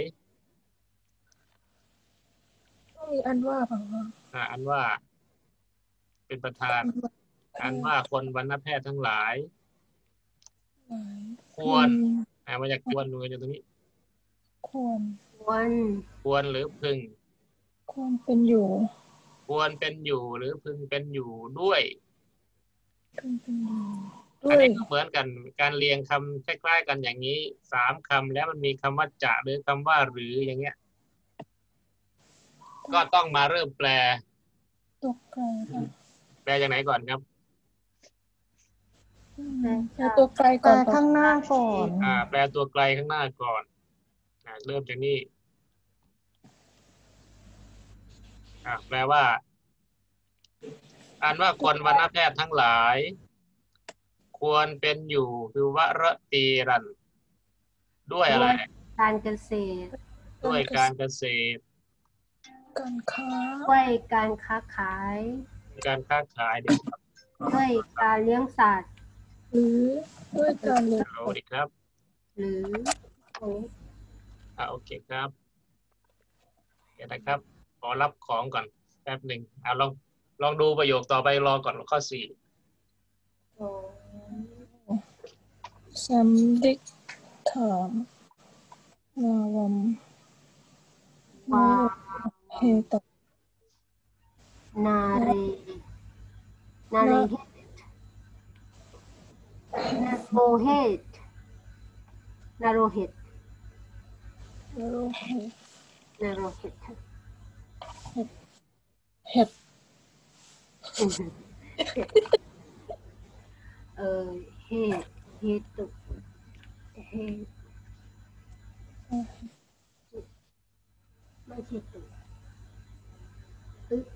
ต้องมีอันว่าเปล่าคะอ่าอันว่าเป็นประธานอันว่าคนวรรณแพทย์ทั้งหลาย ควรอ่ามาจากควรดูกันอยู่ตรงนี้ควรควรควรหรือพึงควรเป็นอยู่ควรเป็นอยู่หรือพึงเป็นอยู่ด้วยควรเป็นอยู่ด้อันวยนี้ก็เหมือนกันการเรียงคำคล้ายๆกันอย่างนี้สามคำแล้วมันมีคำว่าจะหรือคำว่าหรืออย่างเงี้ย ก็ต้องมาเริ่มแปลตกไกลค่ะแปลจากไหนก่อนครับแปลตัวไกลแต่ก่อนข้างหน้าก่อนอ่า แปลตัวไกลข้างหน้าก่อนอ่าเริ่มจากนี้อ่าแปลว่าอ่านว่าคนวรรณแพทย์ทั้งหลาย ควรเป็นอยู่คือวรตีรัน ด้วยอะไรการเกษตรด้วยการเกษตรการค้าด้วยการค้าขายการค้าขายเดี๋ยวครับขอด้วยการเลี้ยงสัตว์หรือด้วยการเลี้ยงโอ้ดีครับหรือตรงนี้อ่าโอเคครับเดี๋ยวนะครับขอรับของก่อนแป๊บหนึ่งเอาลองลองดูประโยคต่อไปรอก่อนข้อสี่อ๋อสันดิษฐานนาวัมวาเฮตนาเรนาเรเฮตนาโรเฮตนาโรเฮตโรเฮนาโรเฮตเห็ดเออเฮตเฮตุเฮตไม่ใช่ตุอึก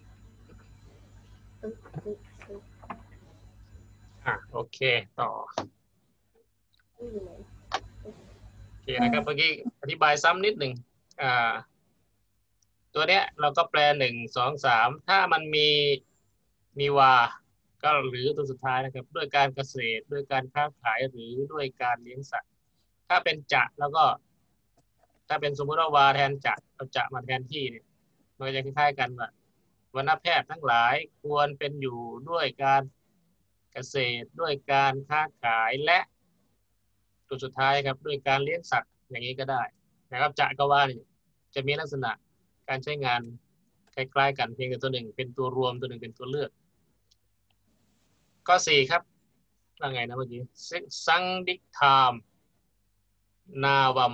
อึกอึกอึกอ่ะโอเคต่ออึกอยู่ไหนโอเคนะครับเมื่อกี้อธิบายซ้ำนิดหนึ่งอ่าตัวเนี้ยเราก็แปลหนึ่งสองสามถ้ามันมีมีวาก็หรือตัวสุดท้ายนะครับด้วยการเกษตรด้วยการค้าขายหรือด้วยการเลี้ยงสัตว์ถ้าเป็นจะแล้วก็ ถ้าเป็นสมมติว่าวาแทนจะเอาจะมาแทนที่เนี่ยมันก็จะคล้ายๆกันว่าวรรณแพทย์ทั้งหลายควรเป็นอยู่ด้วยการเกษตรด้วยการค้าขายและตัวสุดท้ายครับด้วยการเลี้ยงสัตว์อย่างนี้ก็ได้นะครับจะก็ว่านี่จะมีลักษณะการใช้งานคล้ายๆกันเพียงแต่ตัวหนึ่งเป็นตัวรวมตัวหนึ่งเป็นตัวเลือกข้อสี่ครับว่าไงนะเมื่อกี้สังดิกธามนาวัม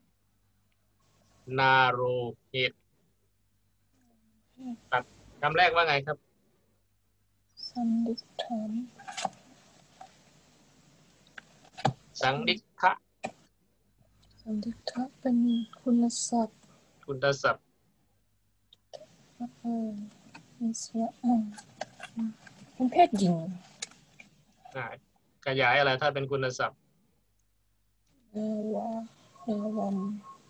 นาโรเหตุตัดคำแรกว่าไงครับสันดิษฐานสังดิกขะสันดิษฐะเป็นคุณศัพท์คุณศัพท์เออมีเสียอ่าเป็นเพศหญิงอ่าขยายอะไรถ้าเป็นคุณศัพท์นาวานาวัม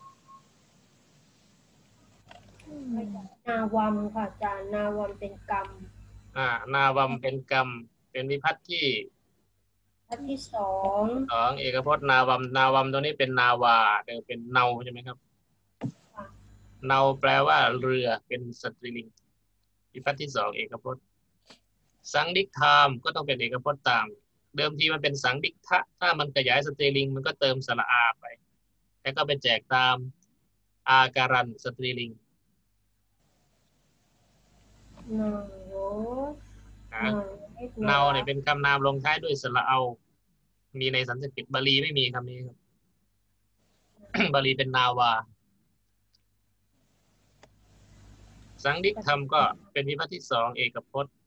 นาวัมค่ะอาจารย์นาวัมเป็นกรรมอ่านาวัมเป็นกรรมเป็นวิภัตที่อันที่สองสองเอกพจน์นาวัมนาวัมตัวนี้เป็นนาวาเดิมเป็นเนาใช่ไหมครับเนาแปลว่าเรือเป็นสตรีลิงวิภัตที่สองเอกพจน์สังดิกธามก็ต้องเป็นเอกพจน์ตามเดิมทีมันเป็นสังดิกทะถ้ามันขยายสตรีลิงมันก็เติมสระอาไปแล้วก็ไปแจกตามอาการันสตรีลิงนาโรนะเนาเนี่ยเป็นคำนามลงท้ายด้วยสระเอา มีในสันสกฤตบาลีไม่มีคำนี้ครับ บาลีเป็นนาวา สังดิกธรรมก็เป็นวิภัตที่สองเอกพจน์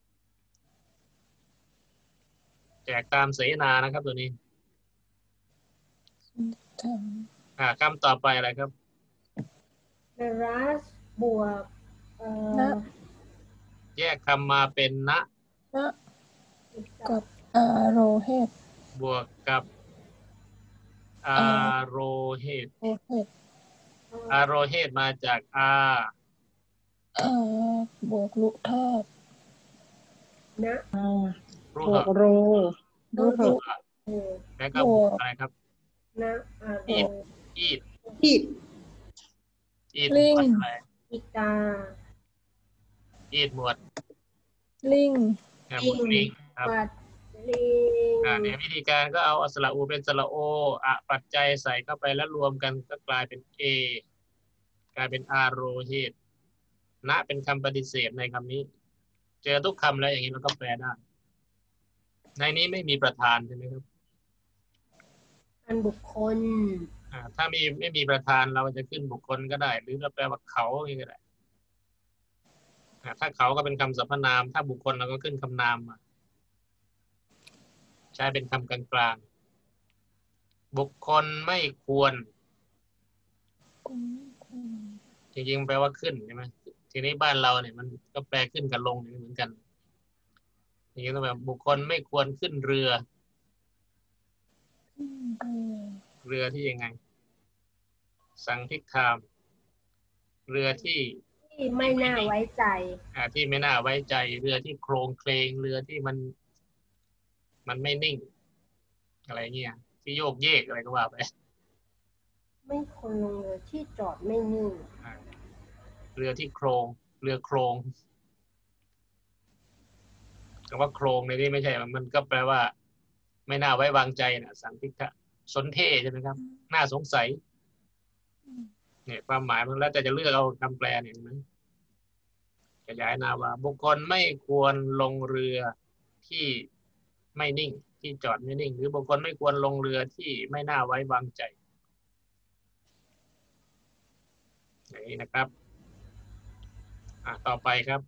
แจกตามเสนานะครับตัวนี้สันดิษฐานอ่าคำต่อไปอะไรครับนารัสบวกเอ่อนะแยกคำมาเป็นนะนะกับอาโรเฮตบวกกับอาโรเฮตโรเฮตอาโรเฮตมาจากอาอาบวกลุธาตุนะรุบวหะกโรรุรุเออแล้วก็บวกอะไรครับนะอาโรอีด อีดอีดอีดหมวดอะไรอิกาอีดหมวดลิงอ่าหมวดลิงครับปัดลิงอ่าเนี่ยวิธีการก็เอาสระอูเป็นสระโออะปัจจัยใส่เข้าไปแล้วรวมกันก็กลายเป็นเอกลายเป็นอาโรเฮตนะเป็นคำปฏิเสธในคำนี้ เจอทุกคำแล้วอย่างนี้เราก็แปลได้ในนี้ไม่มีประธานใช่ไหมครับอันบุคคลอ่าถ้ามีไม่มีประธานเราจะขึ้นบุคคลก็ได้ หรือเราแปลว่าเขาอย่างนี้ก็ได้อ่าถ้าเขาก็เป็นคำสรรพนาม ถ้าบุคคลเราก็ขึ้นคำนามมาใช้เป็นคำกลางๆบุคคลไม่ควร จริงๆแปลว่าขึ้นใช่ไหมทีนี้บ้านเราเนี่ยมันก็แปลขึ้นกับลงเหมือนกันอย่างนี้ต้องแบบบุคคลไม่ควรขึ้นเรือ เรือที่ยังไง สังทิกธามเรือที่ที่ไม่น่าไว้ใจอ่าที่ไม่น่าไว้ใจเรือที่โครงเคลงเรือที่มัน มันไม่นิ่ง อะไรเงี้ยที่โยกเยกอะไรก็ว่าไปไม่ควรลงเรือที่จอดไม่นิ่งเรือที่โครงเรือโครงคำว่าโครงในนี้ไม่ใช่มันก็แปลว่า ไม่น่าไว้วางใจนะสันติกะสนเท่ใช่ไหมครับน่าสงสัยเนี่ยความหมายมันแล้วแต่จะเลือกเอาคำแปลเนี่ยนะขยายนามว่าบุคคลไม่ควรลงเรือที่ไม่นิ่งที่จอดไม่นิ่งหรือบุคคลไม่ควรลงเรือที่ไม่น่าไว้วางใจอย่างนี้นะครับอ่ะต่อไปครับ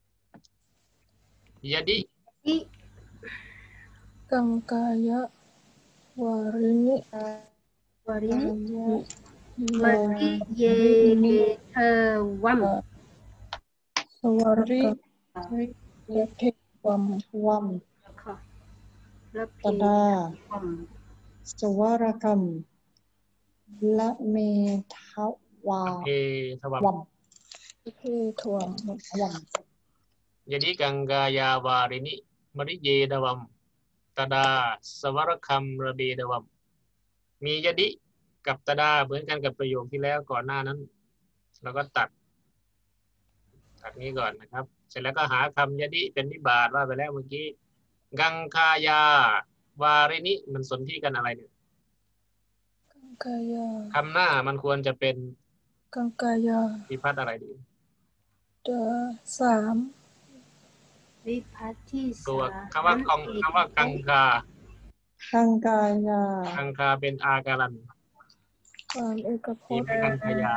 ยะดิอิกังกายะวารินิวารินิมริเยเทวัมสวาริเยเทวัมวัมค่ะและเพตดาวัมสวรกัมละเมทวาเพทวัมวัมเพทวัมวัมยะดิกังกายาวารินิมริเยดวัมตดาสวรคัมระเบดวัมมียะดิกับตดาเหมือนกันกับประโยคที่แล้วก่อนหน้านั้นเราก็ตัดตัดนี้ก่อนนะครับเสร็จแล้วก็หาคำยะดิเป็นนิบาตว่าไปแล้วเมื่อกี้กังคายาวารินิมันสนที่กันอะไรเนี่ยกังกายาคำหน้ามันควรจะเป็นกังกายาวิภัตอะไรดีตัวสามวิภัตที่ตัวสามคำว่ากังคำว่ากังคากังกายากังคาเป็นอาการันความเอกพมีจน์ไม่กังคายา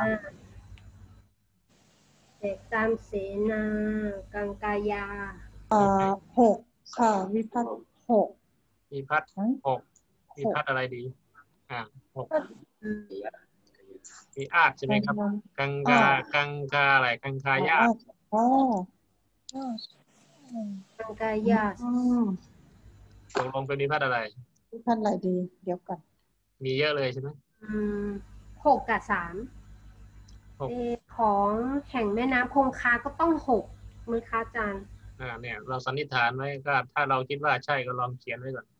เด็กตามเสนากังกายาอ่าหกค่ะวิพัฒน์หกวิภัตหกวิภัตอะไรดีอ่าหกมีอาจใช่ไหมครับกังกากังคาอะไรกังคายาอ๋อกังกายาตกลงเป็นวิภัตอะไรวิพัฒน์อะไรดีเดี๋ยวก่อนมีเยอะเลยใช่ไหมอืมหกกับสามของแห่งแม่น้ำคงคาก็ต้องหกมั้ยคะอาจารย์อ่าเนี่ยเราสันนิษฐานไว้ก็ถ้าเราคิดว่าใช่ก็ลองเขียนไว้ก่อน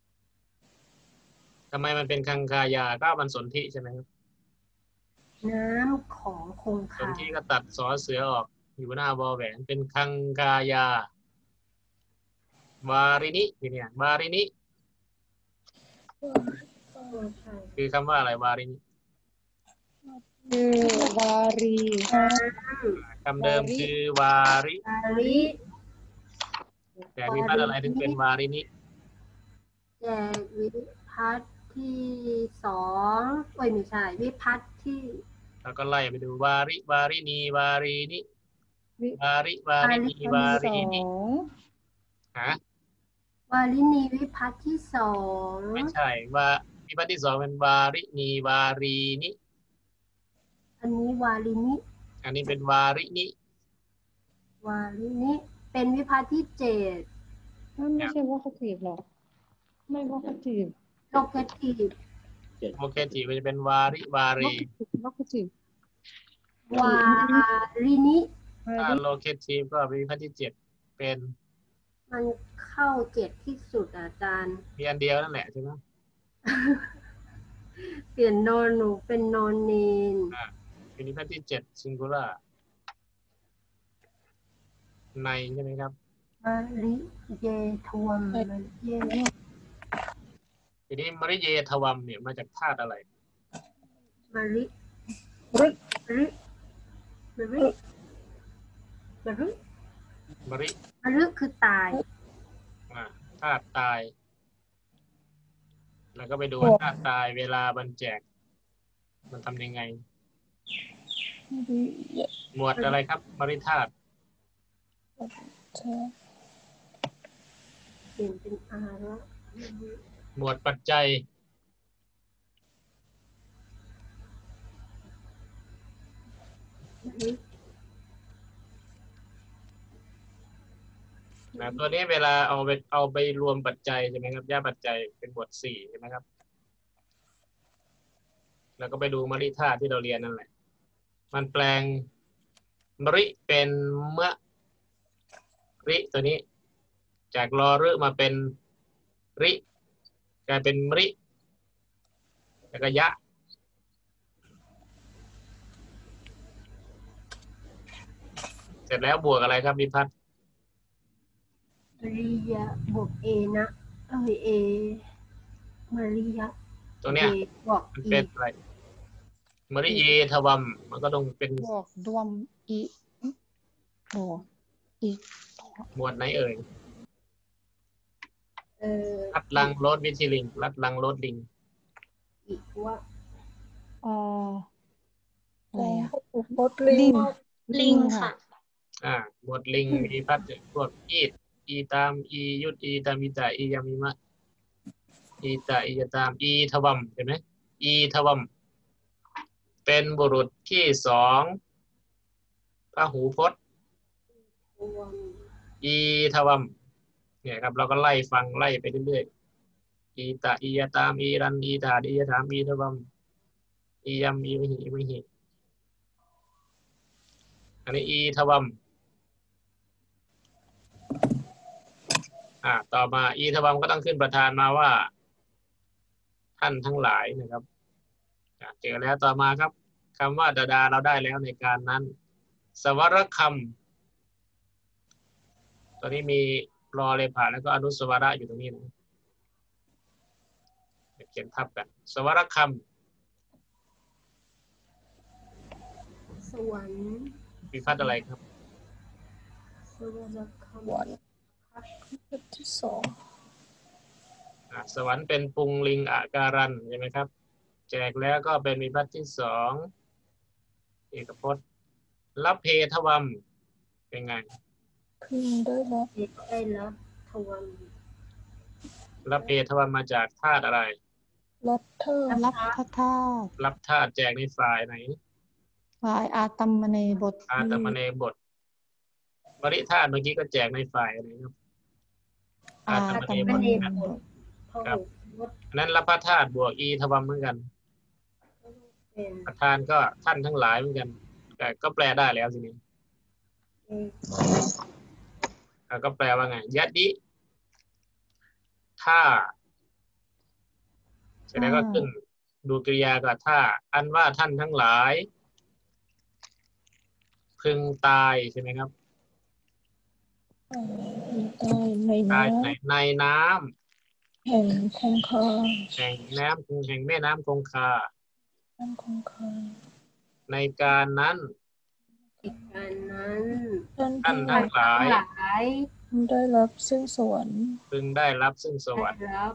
ทำไมมันเป็นคังคายาก็มันสนธิใช่ไหมครับน้ำของคงคาสนธิก็ตัดสอเสือออกอยู่หน้าวอแหวนเป็นคังคายาวารินิทีเนี่ยวารินิคือคำว่าอะไรวารินิคือวารีคำเดิมคือวาริแต่วิภัตอะไรถึงเป็นวารินิแต่วิภัตที่สองโอ้ยไม่ใช่วิภัตที่แล้วก็ไล่ไปดูวาริวารินีวารีนิวาริวารินีวารีนิฮะวารินีวิภัตที่สองไม่ใช่ว่าวิภัตที่สองเป็นวารินีวารีนิอันนี้วารินิอันนี้เป็นวารินิวารินิเป็นวิภัตที่เจ็ดนั่นไม่ใช่วอคทีฟหรอไม่วอคทีฟโลเคทีฟโอเคทีมันจะเป็นวาริวารีวอคทีฟวารินิถ้าโลเคทีฟก็วิภัตที่เจ็ดเป็นมันเข้าเจ็ดที่สุดอาจารย์มีอันเดียวนั่นแหละใช่ไหมเปลี่ยนนอนหนูเป็นนอนเนนอ่าเป็นวิภัตที่เจ็ดซิงคูล่าในใช่ไหมครับมริเยทวมมริเยทีนี้มริเยทวัมเนี่ยมาจากธาตุอะไรมริริริมริมริมริมริคือตายอ่าธาตุตายแล้วก็ไปดูธาตุตายเวลาบรรแจกมันทำยังไงหมวดอะไรครับมริธาตุเปลี่ยนเป็นอาแล้วหมวดปัจจัยนะตัวนี้เวลาเอาไปเอาไปรวมปัจจัยใช่ไหมครับย่าปัจจัยเป็นบทสี่ใช่ไหมครับแล้วก็ไปดูมริธาตุที่เราเรียนนั่นแหละมันแปลงมริเป็นเมื่อริตัวนี้จากรอรึมาเป็นริกลายเป็นมริแล้วก็ยะเสร็จแล้วบวกอะไรครับวิพัฒน์ริยะบวกเอนะเอ้ยเอมาริยะตัวเนี้ยเอบวกมันอีเป็นอะไรมริเยทวัมมันก็ต้องเป็นบวกดวมอีบวกอีหมวดไหนเอ่ยเออลัดลังโรดวิชิลิงลัดลังโรดลิงอีกว่าออะไรอะบทลิงลิงค่ะอ่าหมวดลิงมีพัดพวกอีดอีตามอียุดอีตามอีตาอียามิมะอีตาอียตามอีทวัมเห็นไหมอีทวัมเป็นบุรุษที่สองพหูพจน์รวมอีทวัมเนี่ยครับเราก็ไล่ฟังไล่ไปเรื่อยๆอีตาอียตามอีรันอีตาอียตามอีทวัมอียมอีวิหิอีวิหิอันนี้อีทวัมอ่าต่อมาอีทวัมก็ต้องขึ้นประธานมาว่า ท่านทั้งหลายนะครับอ่าเจอแล้วต่อมาครับคำว่าดาดาเราได้แล้วในการนั้น สวรคำตัวนี้มีรอเลยผ่านแล้วก็อนุสวระอยู่ตรงนี้นะเขียนทับกัน สวรคสวรรค์ำวิพัฒน์อะไรครับสวรรค์คำวันบทที่สองอ่าสวรรค์เป็นปุงลิงอาการันใช่ไหมครับ แจกแล้วก็เป็นวิพัฒน์ที่สองเอกพจน์รับเพทวัมเป็นไงพึ่งได้รับเอกได้รับทวันรับเพทวัมมาจากธาตุอะไรรับเธอรับพระธาตุรับธาตุแจกในฝ่ายไหนฝ่ายอาตมเนบทอาตมเนบทบริธาตุเมื่อกี้ก็แจกในฝ่ายอะไรครับอาอาตตมมเนบทเนบทพระครับหุพจน์อันนั้นรับพระธาตุบวกอีทวัมเหมือนกันเป็นประธานก็ท่านทั้งหลายเหมือนกัน แต่ก็แปลได้แล้วทีนี้เอกอ่ะก็แปลว่าไงยะดิถ้าเสร็จแล้วก็ขึ้นดูกริยากับถ้า อันว่าท่านทั้งหลาย พึงตายใช่ไหมครับได้ในตายน้ในในน้ำำแห่งคงคาแห่งน้ำแห่งแม่น้ำคงคาน้ำคงคาในการนั้นอีกการนั้นท่านท่านทั้ท่านงหลายทั้งหลายได้รับซึ่งสวรรค์พึงได้รับซึ่งสวรรค์ได้รับ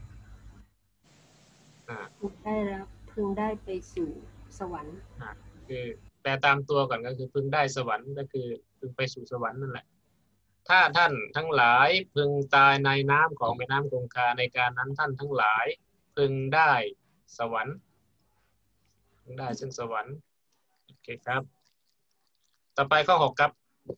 อ่าพึงได้รับพึงได้ไปสู่สวรรค์อ่าคือแปลตามตัวก่อนก็คือพึงได้สวรรค์ก็คือพึงไปสู่สวรรค์นั่นแหละ ถ้าท่านทั้งหลายพึงตายในน้ำของแม่น้ำคงคาในการนั้นท่านทั้งหลาย พึงได้สวรรค์พึงได้ซึ่งสวรรค์โอเคครับ ต่อไปข้อหกครับ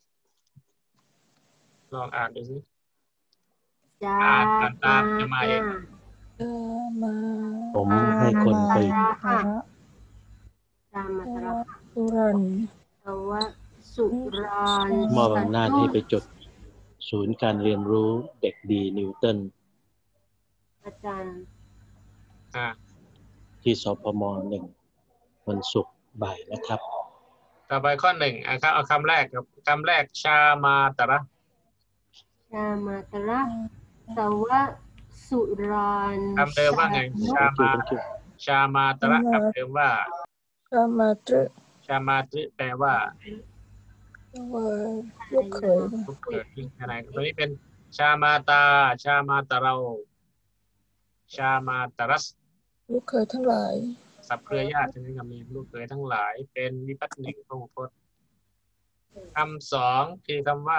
ลองอ่านดูสิจาอ่านอ่านตามจะมาเองเออมาผมให้คนไปภาระจามาตระหะสุรันตวะสุรานมอบอำนาจให้ไปจดศูนย์การเรียนรู้เด็กดีนิวตันอาจารย์อ่าที่สพมหนึ่งวันศุกร์บ่ายนะครับต่อไปข้อหนึ่งอ่ะครับเอาคำแรกครับคำแรกชามาตระจามาตระตวะสุรานคำเดิมว่าไง ชามา ชามาตระคำเดิมว่าชามาตรึชามาตรึแปลว่าว่าลูกเขยลูกเขยอะไรตัวนี้เป็นชามาตา ชามาตะเรา ชามาตรัสลูกเขยทั้งหลายสับเครือญาติใช่ไหมครับมีลูกเขยทั้งหลาย เป็นวิพัฒน์หนึ่งพหูพจน์คำสองคือคำว่า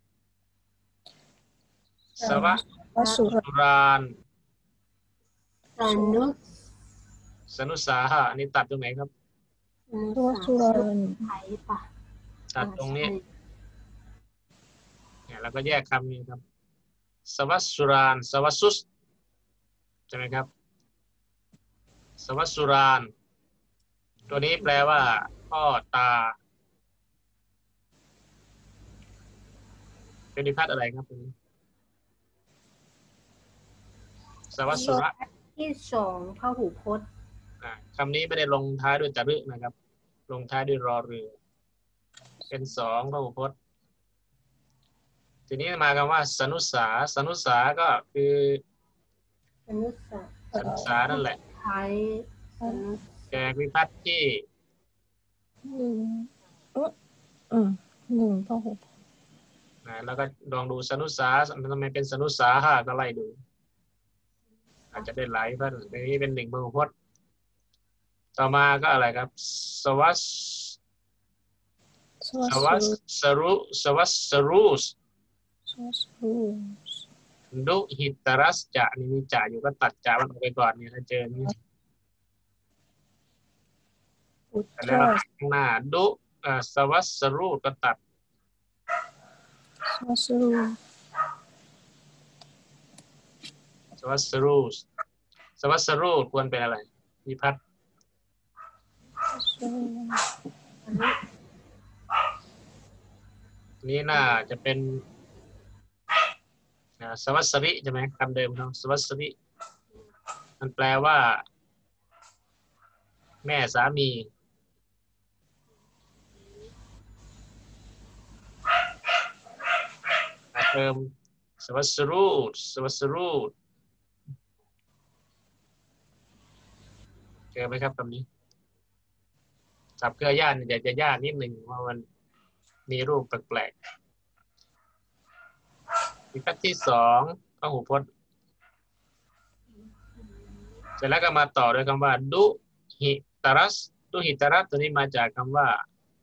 สวะวสุรสุรานสานุสนุสาหะอันนี้ตัดตรงไหนครับวสุรันไผ่ปะตัดตรงนี้เนี่ยเราก็แยกคำนี้ครับ สวัสสุราน สวัสสุสใช่ไหมครับ สวัสสุราน ตัวนี้แปลว่าพ่อตาเป็นวิภัตอะไรครับตัวนี้สวัสสุระที่สองพหูพจน์อ่าคำนี้ไม่ได้ลงท้ายด้วยตะรึนะครับ ลงท้ายด้วยรอเรือ เป็นสองพหูพจน์ ทีนี้มาคำว่าสนุสาสนุสาก็คืออนุสาสนุสานั่นแหละใช้อนุแกวิภัตที่หนึ่งเอออืมหนึ่งพหูพจน์นะแล้วก็ลองดูสนุสาทำไมเป็นสนุสาหะก็ไล่ดู อาจจะได้หลายพันในนี้เป็นหนึ่งพหูพจน์ ต่อมาก็อะไรครับ สวัสสวัสสวัสสุสรุสวัสสรุสสวัสสุดุหิตรัสจะนี่มีจะอยู่ก็ตัดจะมันออกไปก่อนเนี่ยถ้าเจอนี่อุตแล้วราข้างหน้าดุอ่าสวัสสรุก็ตัดสวัสสุสวัสสรุสสวัสสรุควรเป็นอะไรวิภัตสุนี้น่าจะเป็นอ่าสวัสสริใช่ไหมคำเดิมเนาะสวัสสริมันแปลว่า แม่สามีเติมสวัสสรุสวัสสรุเจอไหมครับคำนี้สับเครือญาติจะจะยากนิดหนึ่งเพราะมันมีรูปแปลกๆวิภัตที่สองพหูพจน์เสร็จแล้วก็มาต่อด้วยคำว่าดุหิตรัสดุหิตรัสตัวนี้มาจากคำว่า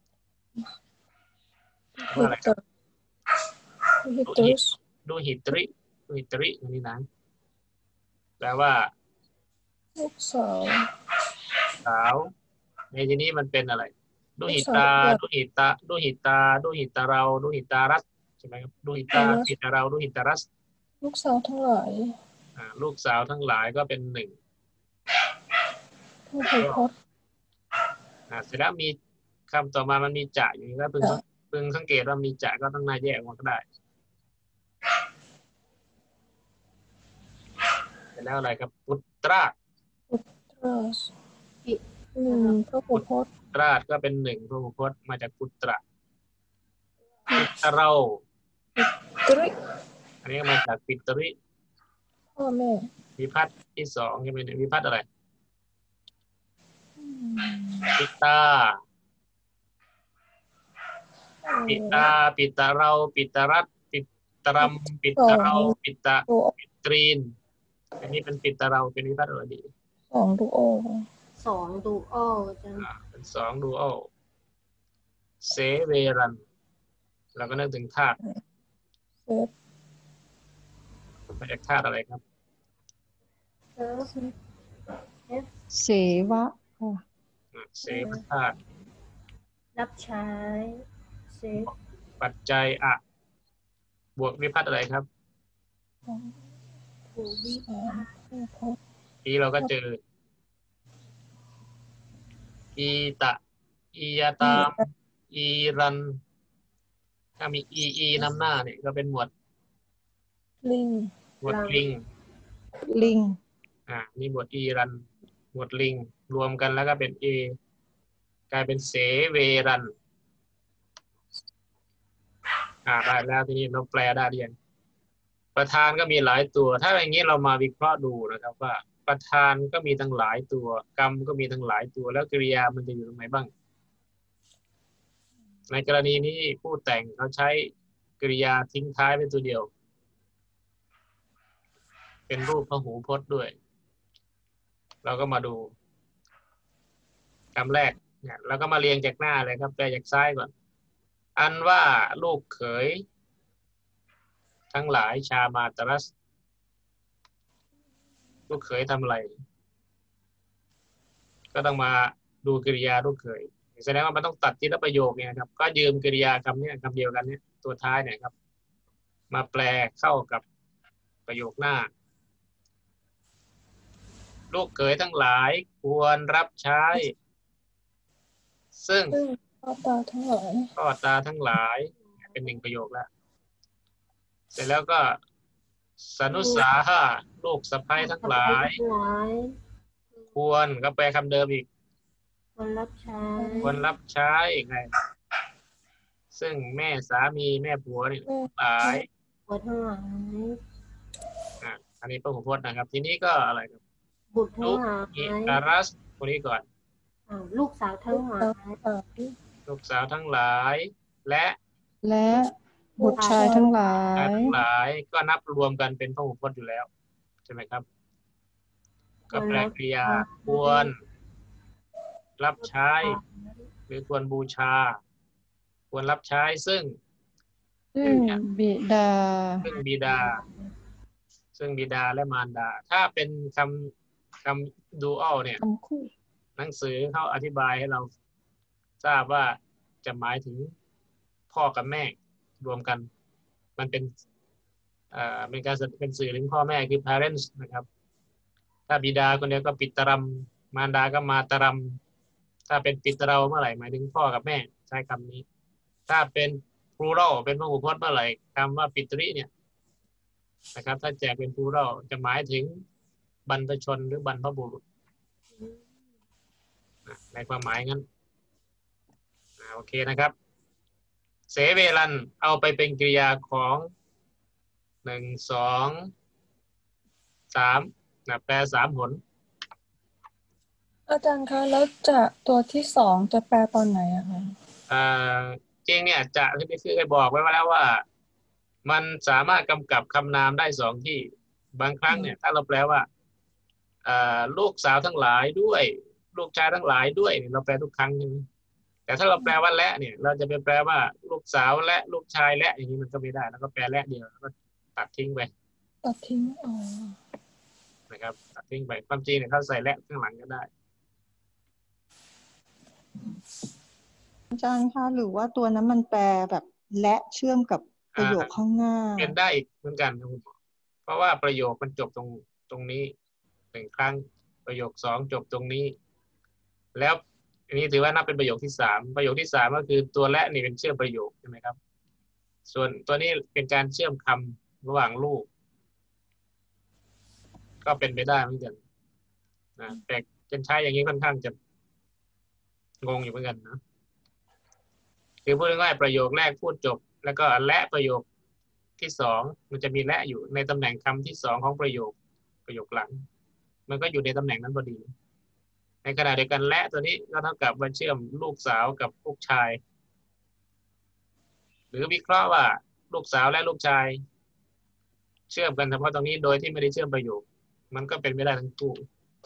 หิตตหิตุสดุหิตริดุหิตริอันนี้นะแปลว่าลูกสาวสาวในที่นี้มันเป็นอะไรดุหิตาดุหิตาดุหิตาดุหิตาเราดุหิตารัสใช่ไหมครับดุหิตาดุหิตาเราดุหิตารัสลูกสาวทั้งหลายอ่าลูกสาวทั้งหลายก็เป็นหนึ่งพหูพจน์อ่าเสร็จแล้วมีคำต่อมามันมีจะอยู่ก็พึงพึงสังเกตว่ามีจะก็ต้องน่าแยกออกมาก็ได้เสร็จแล้วอะไรครับปุตราอุตราสหนึ่งพหูพจน์ตราชก็เป็นหนึ่งพหูพจน์มาจากปุตระปิตเราตริอันนี้มาจากปิตริพ่อแม่วิภัตที่สองใช่ไหมเนี่ยวิภัตอะไรปิตาปิตาปิตาเราปิตารัตปิตรัมปิตาเราปิตาตัวปิตรีนอันนี้เป็นปิตาเราเป็นวิภัตอะไรดีสองดูโอสองดูโอจังอ่าเป็นสองดูโอเสเวรันเราก็นึกถึงธาตุเซฟมาจากธาตุอะไรครับเซิร์ฟเอฟเสวะอ่าเสวธาตุรับใช้เซฟปัจจัยอะบวกวิภัตอะไรครับผูวิสามพหูพจน์ทีเราก็เจออีตะอียตามอีรันถ้ามีอีอีนำหน้าเนี่ยก็เป็นหมวดลิงหมวดลิงลิงอ่านี่หมวดอีรันหมวดลิง รวมกันแล้วก็เป็นเอกลายเป็นเสเวรันอ่าได้แล้วทีนี้เราแปลได้หรือยังประธานก็มีหลายตัว ถ้าอย่างนี้เรามาวิเคราะห์ดูนะครับว่าประธานก็มีทั้งหลายตัวกรรมก็มีทั้งหลายตัวแล้วกริยามันจะอยู่ตรงไหนบ้างในกรณีนี้ผู้แต่งเขาใช้กริยาทิ้งท้ายเป็นตัวเดียวเป็นรูปพหูพจน์ด้วยเราก็มาดูคำแรกเนี่ยแล้วก็มาเรียงจากหน้าเลยครับแปลจากซ้ายก่อนอันว่าลูกเขยทั้งหลายชามาตรัสลูกเขยทำอะไรก็ต้องมาดูกริยาลูกเขยแสดงว่ามันต้องตัดทีละประโยคเนี่ยครับก็ยืมกริยาคำนี้คำเดียวกันเนี่ยตัวท้ายเนี่ยครับมาแปลเข้ากับประโยคหน้าลูกเขยทั้งหลายควรรับใช้ซึ่งซึ่งพ่อตาทั้งหลายพ่อตาทั้งหลายเป็นหนึ่งประโยคแล้วเสร็จแล้วก็สนุสาหะลูกสะใภ้ทั้งหลายหลายควรก็แปลคำเดิมอีกควรรับใช้ควรรับใช้อีกไงซึ่งแม่สามีแม่ผัวนี่หลายควรทั้งหลายอ่ะอันนี้พระหูพจน์นะครับ ทีนี้ก็อะไรครับบุตรทั้ลูงกหลายอิอารัสคนนี้ก่อนอ่าลูกสาวทั้งหลายลูกสาวทั้งหลาย และและบุตรชายทั้งหลาชายยทั้งหลายก็นับรวมกันเป็นพหูพจน์อยู่แล้วใช่ไหมครับ ก็แปลกริยาควร รับใช้ หรือควรบูชา ควรรับใช้ซึ่งซึ่งบิดาซึ่งบิดา ซึ่งบิดาและมารดา ถ้าเป็นคำคำดูอัลเนี่ยคำคู่หนังสือเขาอธิบายให้เราทราบว่าจะหมายถึงพ่อกับแม่รวมกัน มันเป็นเอ่อเป็นการเป็นสื่อถึงพ่อแม่คือ parents นะครับ ถ้าบิดาคนเดียวก็ปิตรัม มารดาก็มาตรัม ถ้าเป็นปิตเราเมื่อไหร่หมายถึงพ่อกับแม่ใช้คำนี้ ถ้าเป็น plural เป็นพหูพจน์เมื่อไหร่คำว่าปิตริเนี่ยนะครับ ถ้าแจกเป็น plural จะหมายถึงบรรพชนหรือบรรพบุรุษในความหมายงั้นโอเคนะครับ เสเวรันเอาไปเป็นกริยาของหนึ่งสองสามนะแปลสามหนอาจารย์คะแล้วจะตัวที่สองจะแปลตอนไหนอะคะอ่าจริงเนี่ยจะที่พี่เคยบอกไว้แล้วว่า มันสามารถกำกับคำนามได้สองที่บางครั้งเนี่ยถ้าเราแปลว่าอ่าลูกสาวทั้งหลายด้วย ลูกชายทั้งหลายด้วยเราแปลทุกครั้งใช่ไหมแต่ถ้าเราแปลว่าและเนี่ยเราจะไปแปลว่าลูกสาวและลูกชายและอย่างนี้มันก็ไม่ได้แล้วก็แปลและเดียวแล้วก็ตัดทิ้งไปตัดทิ้งอ๋อนะครับตัดทิ้งไปความจริงเนี่ยเขาใส่และข้างหลังก็ได้อาจารย์คะหรือว่าตัวนั้นมันแปลแบบและเชื่อมกับประโยคข้างหน้าเป็นได้อีกเหมือนกันครับคุณหมอเพราะว่าประโยคมันจบตรงตรงนี้หนึ่งครั้งประโยคสองจบตรงนี้ แล้วอันนี้ถือว่านับเป็นประโยคที่สามประโยคที่สามก็คือตัวและนี่เป็นเชื่อมประโยคใช่ไหมครับ ส่วนตัวนี้เป็นการเชื่อมคำระหว่างลูก ก็เป็นไปได้เหมือนกันนะแต่จะใช้อย่างนี้ค่อนข้างจะงงอยู่เหมือนกันนะคือพูดง่ายๆประโยคแรกพูดจบ แล้วก็และประโยคที่สองมันจะมีและอยู่ในตำแหน่งคำที่สองของประโยคประโยคหลัง มันก็อยู่ในตำแหน่งนั้นพอดี ในขณะเดียวกันและตัวนี้ก็เท่ากับว่าเชื่อมลูกสาวกับลูกชาย หรือวิเคราะห์ว่าลูกสาวและลูกชาย เชื่อมกันเฉพาะตรงนี้โดยที่ไม่ได้เชื่อมประโยค มันก็เป็นไม่ได้ทั้งคู่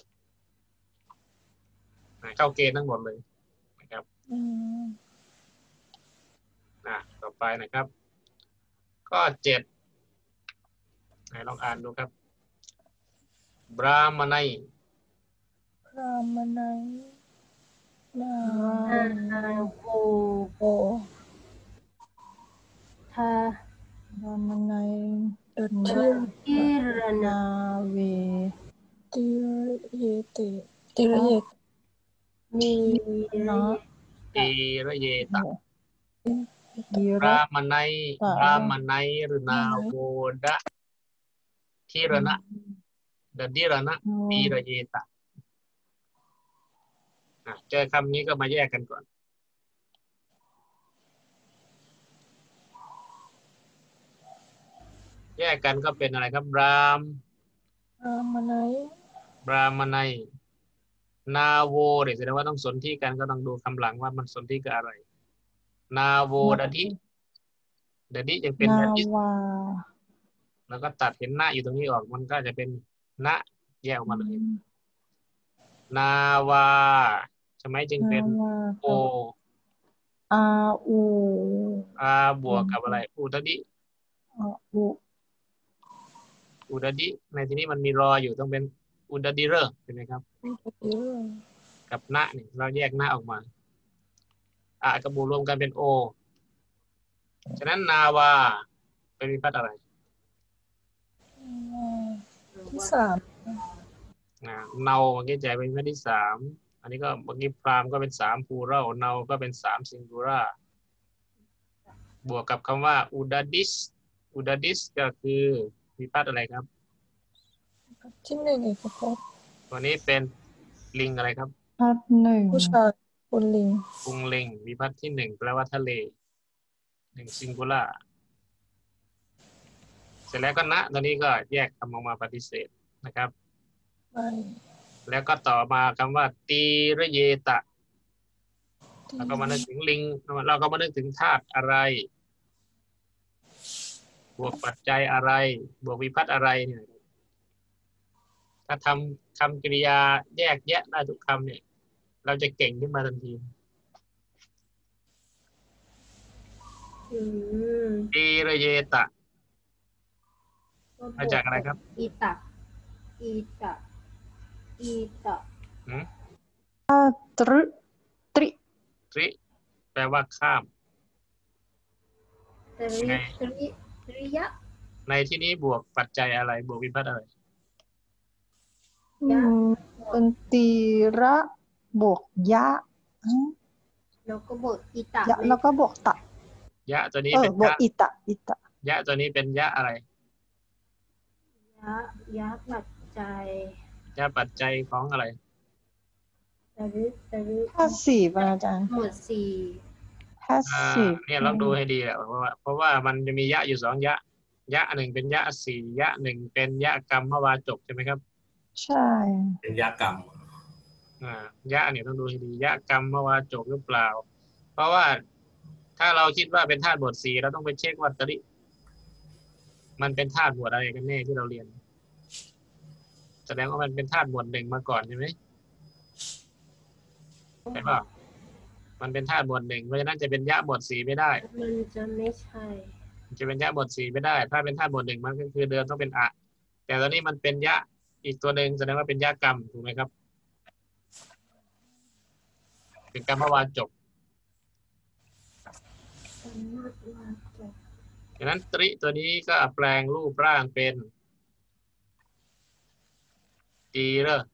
เข้าเกณฑ์ทั้งหมดเลยนะครับอืมอ่ะต่อไปนะครับข้อเจ็ดไหนลองอ่านดูครับ บรามนัยพรามนัยนานาโกโกทารามนัยเดินชื่อทิรนานาเวติเยติติระเยตมีเนาะตีระเยตะยีบระรามนัยบรามนัยหรือนาโวดะทิรณะดดิรณะตีระเยตะอ่ะเจอคำนี้ก็มาแยกกันก่อน แยกกันก็เป็นอะไรครับบรามพรามนัยบรามนัยนาโวเนี่ยแสดงว่าต้องสนที่กันก็ต้องดูคำหลังว่ามันสนที่กับอะไร นาโวดดิดดิยังเป็นนาดดิวาแล้วก็ตัดเห็นหน้าอยู่ตรงนี้ออกมันก็จะเป็นณแยกออกมาเลย นาวาใช่ไหมจึงเป็นนาวาโออาอูอาบวกกับอะไรอุดดิอาอูอุดดิในที่นี้มันมีรออยู่ต้องเป็นอุดดิเรอใช่ไหมครับติเรกับณเนี่ยเราแยกหน้าออกมาอะกับบูรวมกันเป็นโอฉะนั้นนาวาเป็นวิพัฒน์อะไรที่สามนะเนาเมื่อกี้แจกเป็นวิพัฒน์ที่สามอันนี้ก็เมื่อกี้พรามก็เป็นสามพูเราเนาก็เป็นสามซิงคูราบวกกับคำว่าอุดดิสอุดดิสก็คือวิภัตอะไรครับที่หนึ่งเอกภพตัวนี้เป็นลิงอะไรครับพัดหนึ่งผู้ชายปุลลิงปุงลิงวิภัตที่หนึ่งแปลว่าทะเลหนึ่งซิงคูล่าเสร็จแล้วก็ณตัวนี้ก็แยกคำออกมาปฏิเสธนะครับไม่แล้วก็ต่อมาคำว่าตีระเยตะเราก็มานึกถึงลิงเราก็มานึกถึงธาตุอะไร บวกปัจจัยอะไร บวกวิภัตอะไรเนี่ยถ้าทำคำกริยาแยกแยะได้ทุกคำเนี่ย เราจะเก่งขึ้นมาทันทีอืมตีระเยตะ มาจากอะไรครับอีตะอีตะอีตะหืมตรึตริตริแปลว่าข้ามตริไงตริตริยะในที่นี้บวกปัจจัยอะไร บวกวิภัตอะไรอืมเป็นตีระบวกยะอืมแล้วก็บทอีตะยะแล้วก็บวกตะยะตัวนี้เออเป็นบวกยะอิตะอิตะยะตัวนี้เป็นยะอะไรยะยะปัจจัยยะปัจจัยของอะไรตริตริธาตุสี่ป่ะอาจารย์หมวดสี่ธาตุอ่าสี่เนี่ยลองดูให้ดีแหละเพราะว่าเพราะว่ามันจะมียะอยู่สองยะ ยะหนึ่งเป็นยะสี่ยะหนึ่งเป็นยะกรรมวาจกใช่ไหมครับใช่เป็นยากรรมอ่ายะเนี่ยต้องดูให้ดียะกรรมวาจกหรือเปล่า เพราะว่าถ้าเราคิดว่าเป็นธาตุบทสี่เราต้องไปเช็คว่าตริมันเป็นธาตุบทอะไรกันแน่ที่เราเรียน แสดงว่ามันเป็นธาตุบทหนึ่งมาก่อนใช่ไหมใช่ป่ะมันเป็นธาตุบทหนึ่งเพราะฉะนั้นจะเป็นยะบทสี่ไม่ได้มันจะไม่ใช่จะเป็นยะบทสี่ไม่ได้ ถ้าเป็นธาตุบทหนึ่งมันก็คือเดิมต้องเป็นอะแต่ตอนนี้มันเป็นยะอีกตัวหนึ่งแสดงว่าเป็นยะกรรมถูกไหมครับ เป็นกรรมวาจกสามารถวาจกดังนั้นตริตัวนี้ก็แปลงรูปร่างเป็นตีเรอ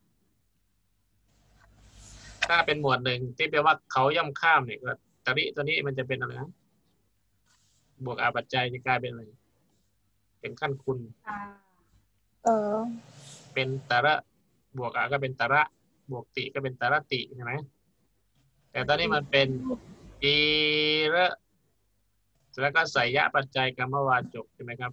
ถ้าเป็นหมวดหนึ่งที่แปลว่าเขาย่ำข้ามเนี่ยก็ตริตัวนี้มันจะเป็นอะไรนะบวกอาปัจจัยจะกลายเป็นอะไรเป็นขั้นคุณตาเออเป็นตระบวกอาก็เป็นตระบวกติก็เป็นตระติใช่ไหมแต่ตอนนี้มันเป็นตีเรอแล้วก็ใส่ยะปัจจัยกรรมวาจกใช่ไหมครับ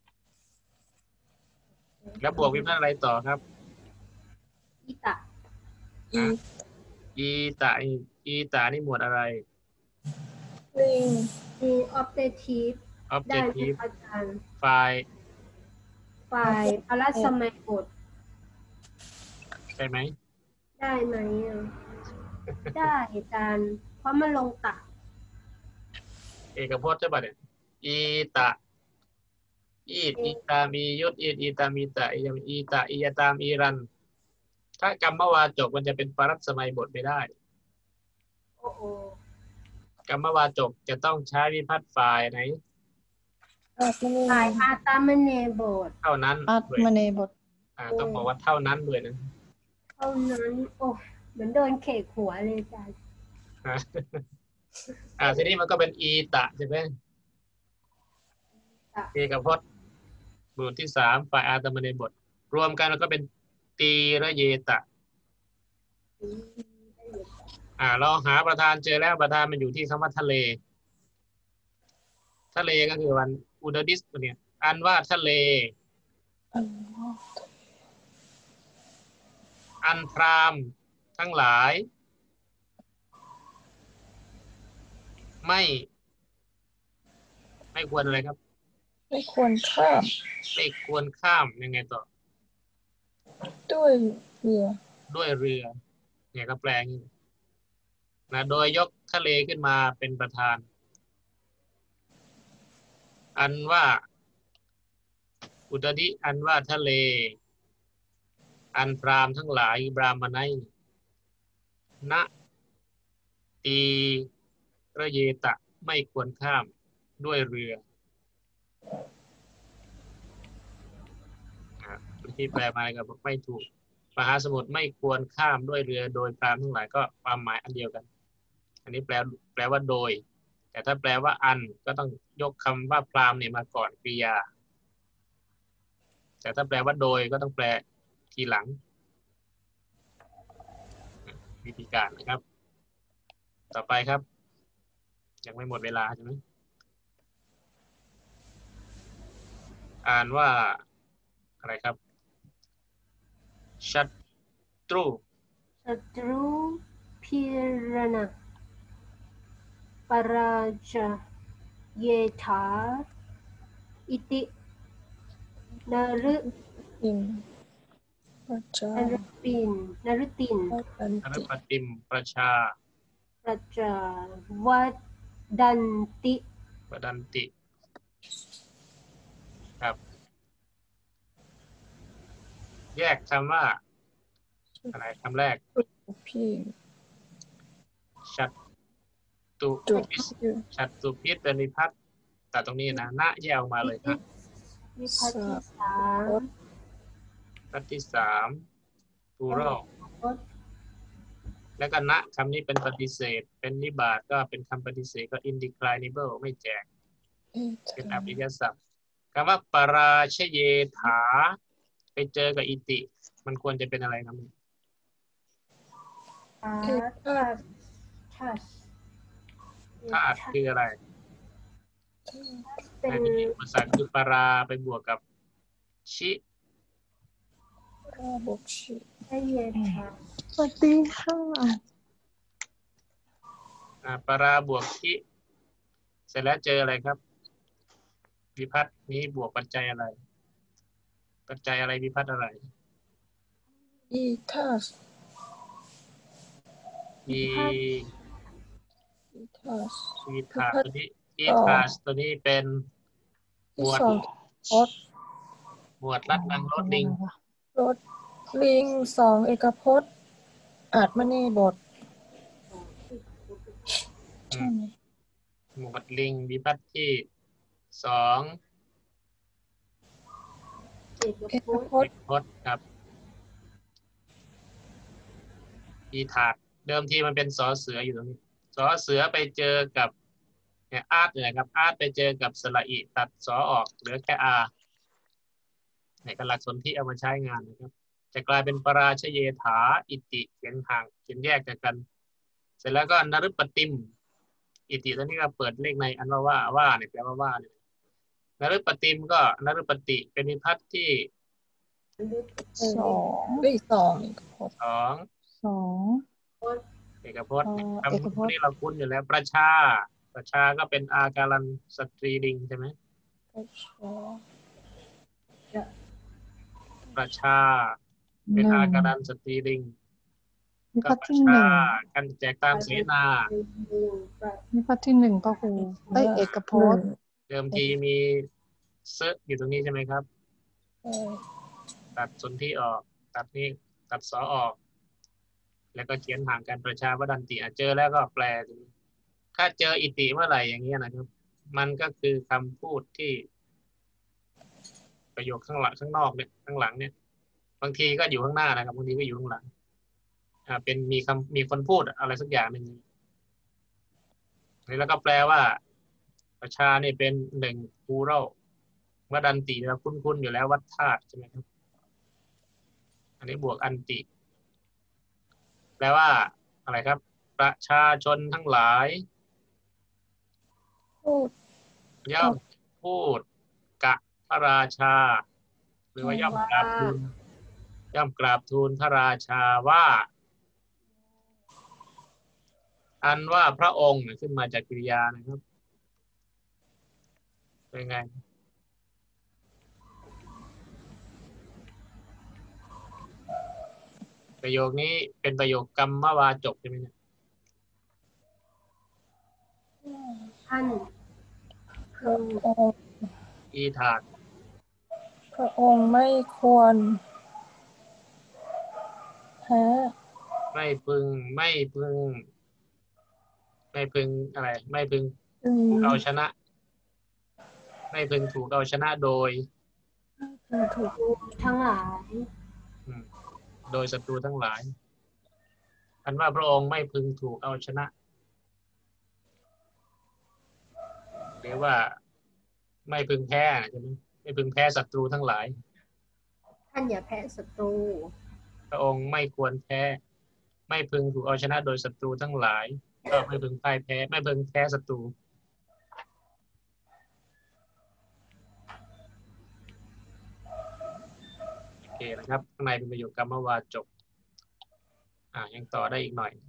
แล้วบวกวิภัตอะไรต่อครับอีตะอีอีตาอีตานี่หมวดอะไรลิงมีออบเจทีฟได้ไหม objective อาจารย์ file ฝ่ายพระราชมัยบทใช่ไหมได้ไหมอ่ะ ได้อาจารย์ เพราะมันลงตะเอกพจน์ใช่ป่ะเนี่ยอีตาอีดอีตามียุทธอีดอีตามีตะอียอีตาอียตามอีรัน ถ้ากรรมวาจกมันจะเป็นปรัสมัยบทไม่ได้โอ้โหกรรมวาจกจะต้องใช้วิภัตฝ่ายไหนอาจไม่มีฝ่ายอาตามเนบทเท่านั้นอัตด้วยมเนบทอ่าต้องบอกว่าเท่านั้นด้วยนะเท่านั้น โอ้เหมือนโดนเขกหัวเลยอาจารย์อ่าอ่าทีนี้มันก็เป็นอีตะใช่ไหมตะเอกพจน์บทที่สามฝ่ายอาตมเนบท รวมกันแล้วก็เป็นตีระเยตะ อ่าเราหาประธานเจอแล้วประธานมันอยู่ที่คำว่าทะเล ทะเลก็คือวันอุดดิสเนี่ย อันว่าทะเลอันว่าอันพรามทั้งหลาย ไม่ ไม่ควรอะไรครับไม่ควรข้ามไม่ควรข้ามยังไงต่อด้วยเรือด้วยเรือ เนี่ยก็แปลงนี้นะโดยยกทะเลขึ้นมาเป็นประธาน อันว่า อุตดิอันว่าทะเล อันพรามทั้งหลายบรามนัยณตีระเยตะไม่ควรข้ามด้วยเรืออ่ะที่แปลมาก็บอกไม่ถูกมหาสมุทรไม่ควรข้ามด้วยเรือโดยพรามทั้งหลายก็ความหมายอันเดียวกัน อันนี้แปลแปลว่าโดยแต่ถ้าแปลว่าอันก็ต้องยกคำว่าพราหมณ์เนี่ยมาก่อนกริยาแต่ถ้าแปลว่าโดยก็ต้องแปลทีหลังวิธีการนะครับ ต่อไปครับยังไม่หมดเวลาใช่ไหมอ่านว่าอะไรครับชัตรูศัตรูพิรณะปราชเยถาอิตินฤอินประชานฤปินนฤตินปันนรติปติมประชาประจาวัดดันติวดันติครับแยกคำว่าอะไรคำแรกพี่ชัตตุจุดพิษชัตตุพิษเป็นวิพัฒน์ตัดตรงนี้นะนะแยกออกมาเลยครับวิพัฒน์ที่สามพัฒน์ที่สามปูรอแล้วก็ณคำนี้เป็นปฏิเสธเป็นนิบาตก็เป็นคำปฏิเสธก็ indeclinable ไม่แจกเอเป็นธาอภิยศัพท์คำว่าปราชเยถาไปเจอกับอิติ มันควรจะเป็นอะไรครับอาเอทัธาสทัสธาตุคืออะไรเป็ในนที่นี้ภาษาคือปราไปบวกกับชิราบกชิไอเยถาสวัสดีค่ะอ่าปราบวกชิเสร็จแล้วเจออะไรครับวิพัฒน์นี้บวกปัจจัยอะไร ปัจจัยอะไรวิพัฒน์อะไรอีทาสมีอีทาสวิธาตัวนี้อีต่อทาสตัวนี้เป็นหมที่วดสองพจน์หมวดรัดรังรถลิงรถลิงสองเอกพจน์อาจมณีบทใช่ไหมหมวดลิงวิพัฒน์ที่สองเอกเอกพจน์พจเอน์กพจน์ครับอีถาดเดิมทีมันเป็นสอเสืออยู่ตรงนี้สอเสือไปเจอกับเนี่ยอาร์ตเนี่ยครับอาร์ตไปเจอกับสระอีตัดสอออกเหลือแค่อาเนี่ยกหลักสนธิเอามาใช้งานนะครับจะกลายเป็นปราชเยถาอิติเขียนห่างเขียนแยกจากกัน เสร็จแล้วก็นฤปติมอิติตัวนี้ก็เปิดเลขในอันว่าว่าว่าเนี่ยแปลว่าว่าเนี่ยนฤปติมก็นฤปติเป็นวิพัฒน์ที่สองเอ้ยสองเอกพจน์สองสองเอกพจน์เอ่อคำเอกพจน์นี้เราคุ้นอยู่แล้วประชา ประชาก็เป็นอาการันสตรีลิงใช่ไหมประชาประชา เป็นหนึ่อาง การันสตรีลิงวิก็พัฒน์ประที่หชานึ่งกันแจกตามเสนาวิพัฒน์ที่หนึ่งก็คือเอ้ยเอกพจน์เดิมทีมีเซอะอยู่ตรงนี้ใช่ไหมครับเออตัดสนธิออก ตัดนี่ตัดสอออก แล้วก็เขียนห่างกันประชาวดันติอ่ะเจอแล้วก็แปลตรงนี้ถ้าเจออิติเมื่อไหร่อย่างเงี้ยนะครับ มันก็คือคำพูดที่ ประโยคข้างหลังข้างนอกเนี่ยข้างหลังเนี่ย บางทีก็อยู่ข้างหน้านะครับบางทีก็อยู่ข้างหลังอ่าเป็นมีคำมีคนพูดอะไรสักอย่างหนึ่งแล้วก็แปลว่า ประชาเนี่ยเป็นหนึ่งพูโรวดันติเราคุ้นๆอยู่แล้ววัดธาตุใช่ไหมครับ อันนี้บวกอันติ แปลว่าอะไรครับ ประชาชนทั้งหลายพูดย่อมพูดกะพระราชา หรือว่าย่อมกราบทูลย่อมกราบทูลพระราชาว่า อันว่าพระองค์ขึ้นมาจากกริยานะครับเป็นไง ประโยคนี้เป็นประโยคกรรมวาจกใช่ไหมเนี่ยท่านพระองค์อีถาดพระองค์ไม่ควรแพ้ไม่พึงไม่พึง ไม่พึงอะไร ไม่พึงอืมถูกเอาชนะ ไม่พึงถูกเอาชนะโดยถูกทั้งหลายอืมโดยศัตรูทั้งหลาย อันว่าพระองค์ไม่พึงถูกเอาชนะหรือว่าไม่พึงแพ้ใช่ไหมไม่พึงแพ้ศัตรูทั้งหลายท่านอย่าแพ้ศัตรูพระองค์ไม่ควรแพ้ ไม่พึงถูกเอาชนะโดยศัตรูทั้งหลาย ก็ไม่พึงพ่ายแพ้ ไม่พึงแพ้ศัตรูโอเคนะครับข้างในเป็นประโยคกรรมวาจกอ่ายังต่อได้อีกหน่อย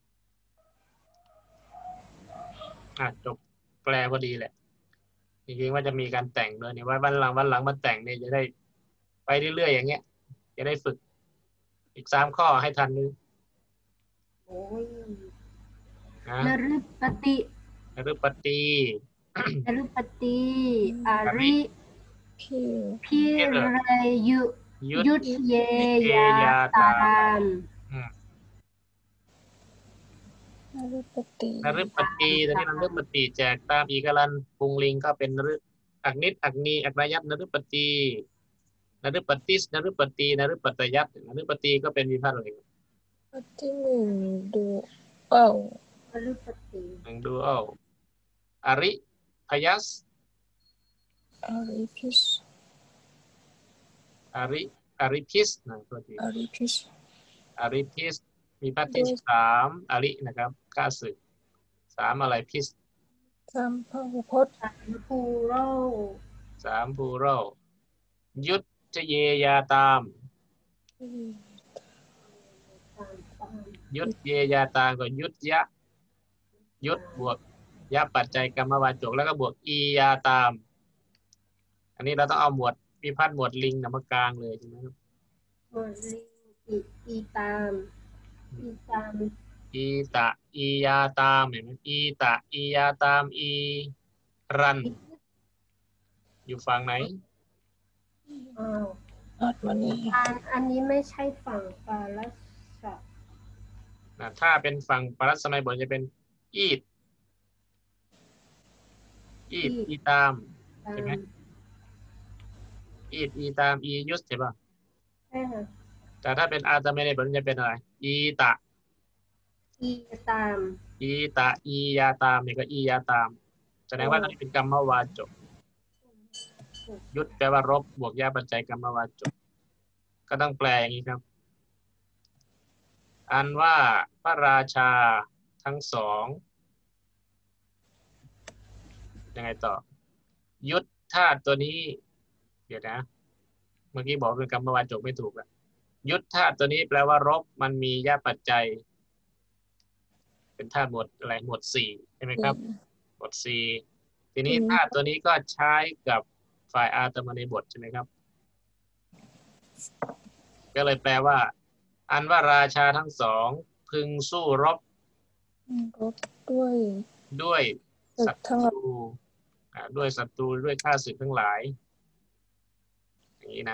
อ่าจบแปลพอดีแหละจริงๆว่าจะมีการแต่งด้วยเนี่ยว่าวันหลังวันหลังมาแต่งเนี่ยจะได้ไปเรื่อยๆอย่างเงี้ยจะได้ฝึกอีกสามข้อให้ทันนึงโอ้ยนะนฤปตินฤปตีนฤปติอาริพี่พิเรยุยุทธยุทธเยยาตามอืมนฤปตินฤปตีตอนนี้นฤปตีแจกตามอีกลันปุงลิงก็เป็นนฤอักนิดอักนีอักนายัตนฤปตีนฤปติสนฤปตีนฤปตยัตนฤปตีก็เป็นวิพากษ์เลยข้อที่หนึ่งดูเอ้านฤปติหนึ่งดูเอาอริพยัสอาริพิสอริอริพิสนะตัวทีอาริพิสอริพิสมีพาร์ทที่สามอรินะครับข้าศึกสามอะไรพิสสามพหุพจน์สามภูโรสามบูโรยุทธเยยาตามตามตามยุทธเยยาตามก็ยุทธยะยุทธบวกยะปัจจัยกรรมวาจกแล้วก็บวกอียาตาม อันนี้เราต้องเอาหมวดวิพัฒน์หมวดลิงนำมากลางเลยใช่ไหมครับหมวดลิงอีอีตามอีตามอีตะอียาตามเห็นไหมอีตะอียาตามอีรัน อยู่ฝั่งไหนอ้าวอัดวันนี้อันอันนี้ไม่ใช่ฝั่งปาลัสสะนะถ้าเป็นฝั่งปรัสมัยบทจะเป็นอีดอีดอีตามตามใช่ไหม อีดอีตามอียุสใช่ป่ะใช่ค่ะแต่ถ้าเป็นอาตมัยบทจะเป็นอะไรอีตะอีตามอีตะอียาตามเนี่ยก็อียาตาม แสดงว่าตอนนี้เป็นกรรมวาจกยุทธแปลว่ารบบวกยาปัจจัยกรรมวาจกก็ต้องแปลอย่างนี้ครับ อันว่าพระราชาทั้งสองยังไงต่อ ยุทธธาตุตัวนี้ เดี๋ยวนะ เมื่อกี้บอกเป็นกรรมวาจกไม่ถูกอะยุทธธาตุตัวนี้แปลว่ารบมันมียาปัจจัย เป็นธาตุหมวดอะไรหมวดสี่ใช่ไหมครับ บทสี่ทีนี้ธาตุตัวนี้ก็ใช้กับฝ่ายอาตมในบทใช่ไหมครับ ก็เลยแปลว่า อันว่าราชาทั้งสองพึงสู้รบรบด้วยด้วยศึศักตทั้งหลายรูอ่าด้วยศัตรูด้วยข้าศึกทั้งหลาย อย่างนี้นะ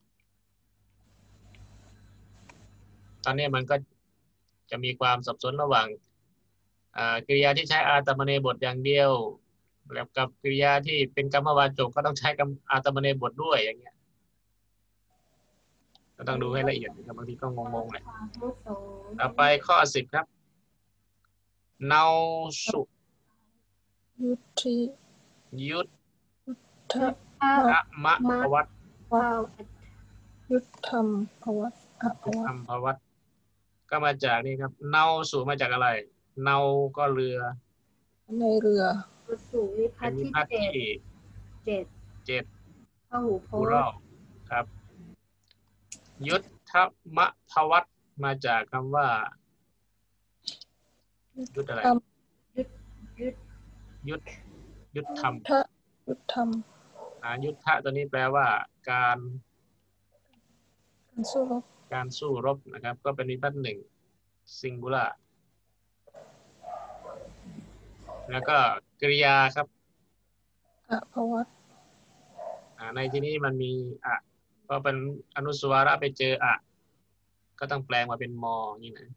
ตอนนี้มันก็จะมีความสับสนระหว่างอ่ากริยาที่ใช้อาตมเนบทอย่างเดียวแล้วกับกริยาที่เป็นกรรมวาจกก็ต้องใช้กรรมอาตมเนบทด้วยอย่างเงี้ยก็ต้องดูให้ละเอียดนะครับบางทีก็งงๆเลยทั้งสองต่อไปข้อสิบครับเนาสุยุทธิยุททะข้าวธมะภวัตข้าวยุทธรรมภวัตอภวัธรตรมภวัตก็มาจากนี่ครับเนาสุมาจากอะไร เนาก็เรือในเรือสู่วิพัเป็ฒนน์วิที่พัฒน์เจ็ดที่เจ็ดเจ็ดพหูพภูจเราน์ครับ ยุทธมะภวัตมาจากคำว่า ยุทธอะไรธรรมยุทธยุทธยุทธยุทธธรรมทะยุทธรรมอ่ายุทธะตัวนี้แปลว่า การการสู้รบการสู้รบนะครับ ก็เป็นวิพัฒน์หนึ่งซิงคูล่าแล้วก็กริยาครับอภวัตอ่าในที่นี้มันมีอะพอเป็นอนุสวาระไปเจออะก็ต้องแปลงมาเป็นมอนี่นะ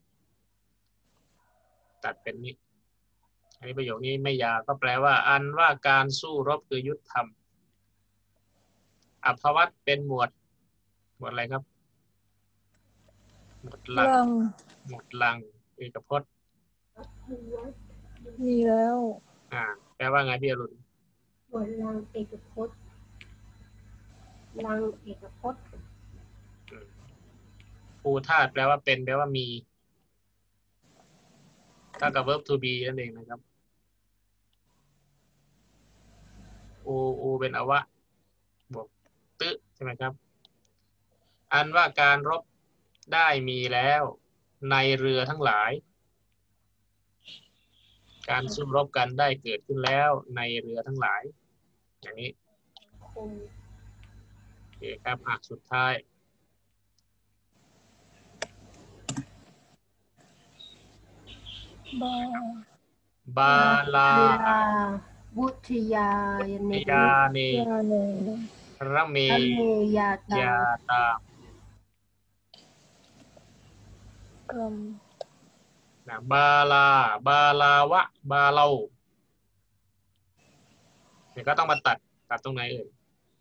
ตัดเป็นนี้อันนี้ประโยคนี้ไม่ยาวก็แปลว่า อันว่าการสู้รบคือยุทธธรรมอภวัตเป็นหมวด หมวดอะไรครับ หมวดลังลังหมวดลังเอกพจน์มีแล้วอ่าแปลว่าไงพี่อรุณส่วนลังเอกพจน์ลังเอกพจน์ภูธาตุแปลว่าเป็นแปลว่ามีเท่ากับ verb to be นั่นเองนะครับอูอูเป็นอวะบวกตึใช่ไหมครับอันว่าการรบได้มีแล้วในเรือทั้งหลาย การสู้รบกันได้เกิดขึ้นแล้วในเรือทั้งหลายอย่างนี้คมโอเคครับอ่ะสุดท้ายบาบาลาลาบุทยายเนยาเนยาเนระเมทะเลยาตายาตากรัมนะบาลา บาลาวะ บาเราเนี่ยก็ต้องมาตัดตัดตรงไหนเอ่ย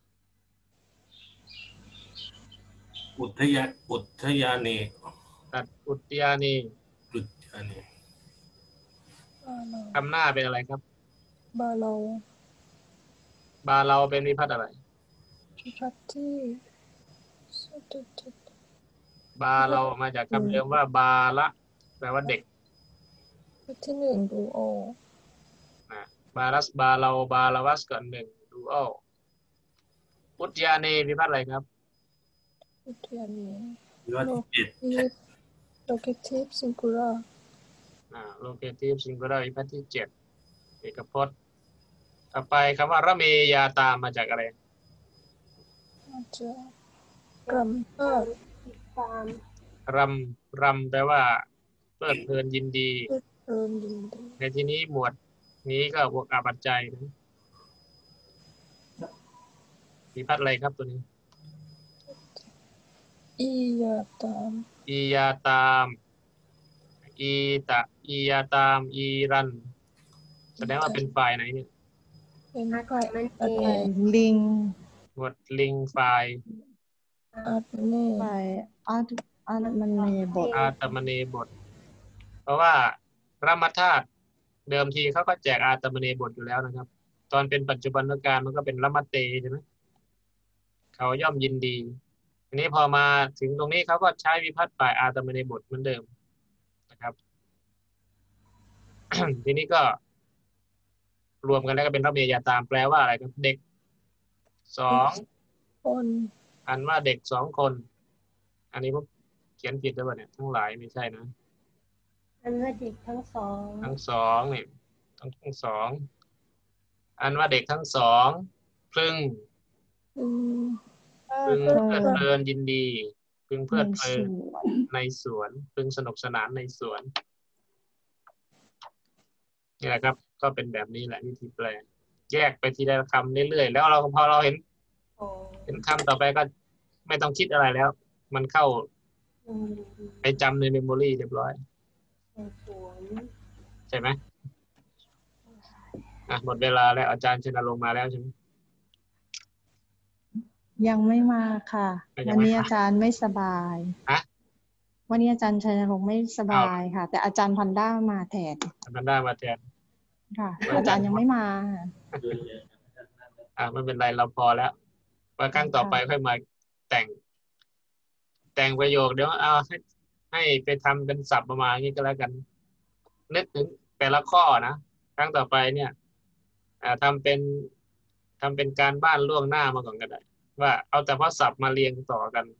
อุทยาอุทยานีตัดอุทยานีอุทยานีบาลาคำหน้าเป็นอะไรครับบาเราบาเราเป็นวิพัฒน์อะไรพิพัฒน์ที่สุดจุดบาเรามาจากคำเดิมว่าบาละแปลว่าเด็กที่หนึ่งดูโอนะบาลัสบาเราบาลาวัสกันหนึ่งดูอัลอุทยานีวิพัฒน์อะไรครับอุทยานียอดที่เจ็ดที่โลเคทีฟซิงคูราอ่าโลเคทีฟซิงคูลาร์วิพัฒน์ที่เจ็ดเอกพจน์ต่อไปคำว่าระเมยาตามมาจากอะไรอาจจะกรัมเออติดตามรำรำแปลว่าเพลิดเพลินยินดีเริ่มดีดีในที่นี้หมวดนี้ก็บวกอาปัจจัยนะวิพัฒน์อะไรครับตัวนี้อียาตามอียาตามอีตะอียาตามอีรันแสดงว่าเป็นฝ่ายไหนเนี่ยเป็นอาฝ่ายมันอาเอไทลิงหมวดลิงฝ่ายอาร์ตเน่ไปอาร์ตอาร์ตมันมีบทอาตมณีบท เพราะว่าพระมัทธาตุเดิมทีเขาก็แจกอาตมณีบทอยู่แล้วนะครับ ตอนเป็นปัจจุบันกาลมันก็เป็นละมัตเตใช่ไหมเขาย่อมยินดีทีนี้พอมาถึงตรงนี้เขาก็ใช้วิพัฒน์ฝ่ายอาตมณีบทเหมือนเดิมนะครับ ทีนี้ก็รวมกันแล้วก็เป็นระเบียยาตามแปลว่าอะไรครับเด็กสองคนอันว่าเด็กสองคน อันนี้ผมเขียนผิดหรือเปล่าเนี่ยทั้งหลายไม่ใช่นะอันว่าเด็กทั้งสองทั้งสองนี่ทั้งทั้งสอง อันว่าเด็กทั้งสองพึงอืมพึงเพลิดเพลินยินดี พึงเพลิดในเพลิสนวนในสวน พึงสนุกสนานในสวนนี่แหละครับ ก็เป็นแบบนี้แหละวิธีแปล แยกไปทีละคำเรื่อยๆแล้วเราพอเราเห็นโอ้เห็นคำต่อไปก็ไม่ต้องคิดอะไรแล้ว มันเข้าอืมไปจำในเมมโมรีเรียบร้อยในสวนใช่ไหมอ่ะหมดเวลาแล้วอาจารย์ชนะลงค์มาแล้วใช่ไหมยังไม่มาค่ะยัวังนไม่นี้มาอาจารย์ไม่สบายฮะวันนี้อาจารย์ชัยนรงค์ไม่สบายค่ะ แต่อาจารย์พันด้ามาแทนมันได้มาแทนค่ะ อาจารย์ยังไม่มาอ่ะไม่เป็นไรเราพอแล้วว่าครั้งต่อไปค่อยมาแต่ง แต่งประโยคเดี๋ยวเอาให้ให้ไปทำเป็นศัพท์ประมาณนี้ก็แล้วกัน นึกถึงแต่ละข้อนะครั้งต่อไปเนี่ยอ่าทำเป็นทำเป็นการบ้านล่วงหน้ามาก่อนก็ได้ ว่าเอาแต่เพราะศัพท์มาเรียงต่อกัน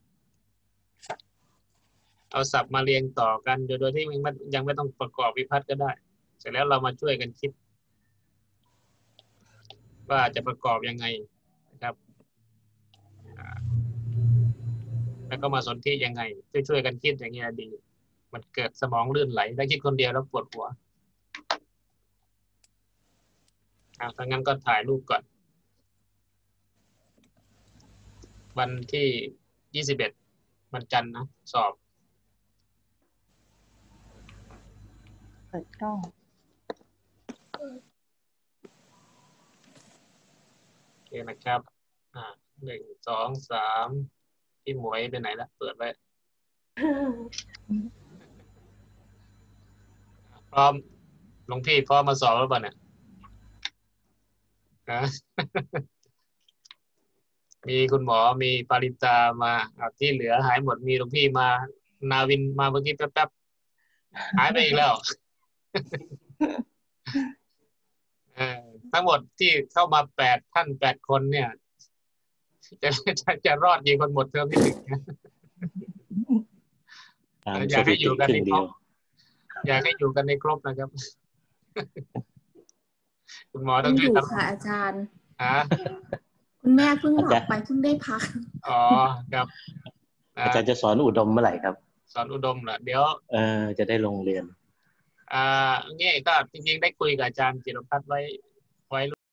เอาศัพท์มาเรียงต่อกันโดยโดยที่ยังไม่ยังไม่ต้องประกอบวิพัฒน์ก็ได้ เสร็จแล้วเรามาช่วยกันคิด ว่าจะประกอบยังไงนะครับอ่าแล้วก็มาสนธิยังไงช่วยช่วยกันคิดอย่างนี้ยดี มันเกิดสมองลื่นไหลถ้าคิดคนเดียวแล้วปวดหัวอ่าถ้างั้นก็ถ่ายรูปก่อน วันที่ยี่สิบเอ็ดวันจันทร์นะสอบเปิดกล้องโอเคนะครับ อ่าหนึ่งสองสามพี่หมวยไปไหนละเปิดไว้ พร้อมหลวงพี่พร้อมมาสอบแล้วป่ะเนี่ยนะมีคุณหมอมีปาริตามาที่เหลือหายหมดมีหลวงพี่มานาวินมาเมื่อกี้แป๊บๆหายไปอีกแล้วทั้งหมดที่เข้ามาแปดท่านแปดคนเนี่ยจะจะจะรอดกี่คนหมดเทอมที่หนึ่งอยากให้อยู่กันในครบอยากให้อยู่กันในครบนะครับคุณหมอต้องอยู่ค่ะอาจารย์ฮะคุณแม่เพิ่งออกไปเพิ่งได้พักอ๋อครับอาจารย์จะสอนอุดมเมื่อไหร่ครับสอนอุดมเหรอเดี๋ยวเออจะได้ลงเรียนอ่าเนี่ยก็จริงๆได้คุยกับอาจารย์จิรพัฒน์ไว้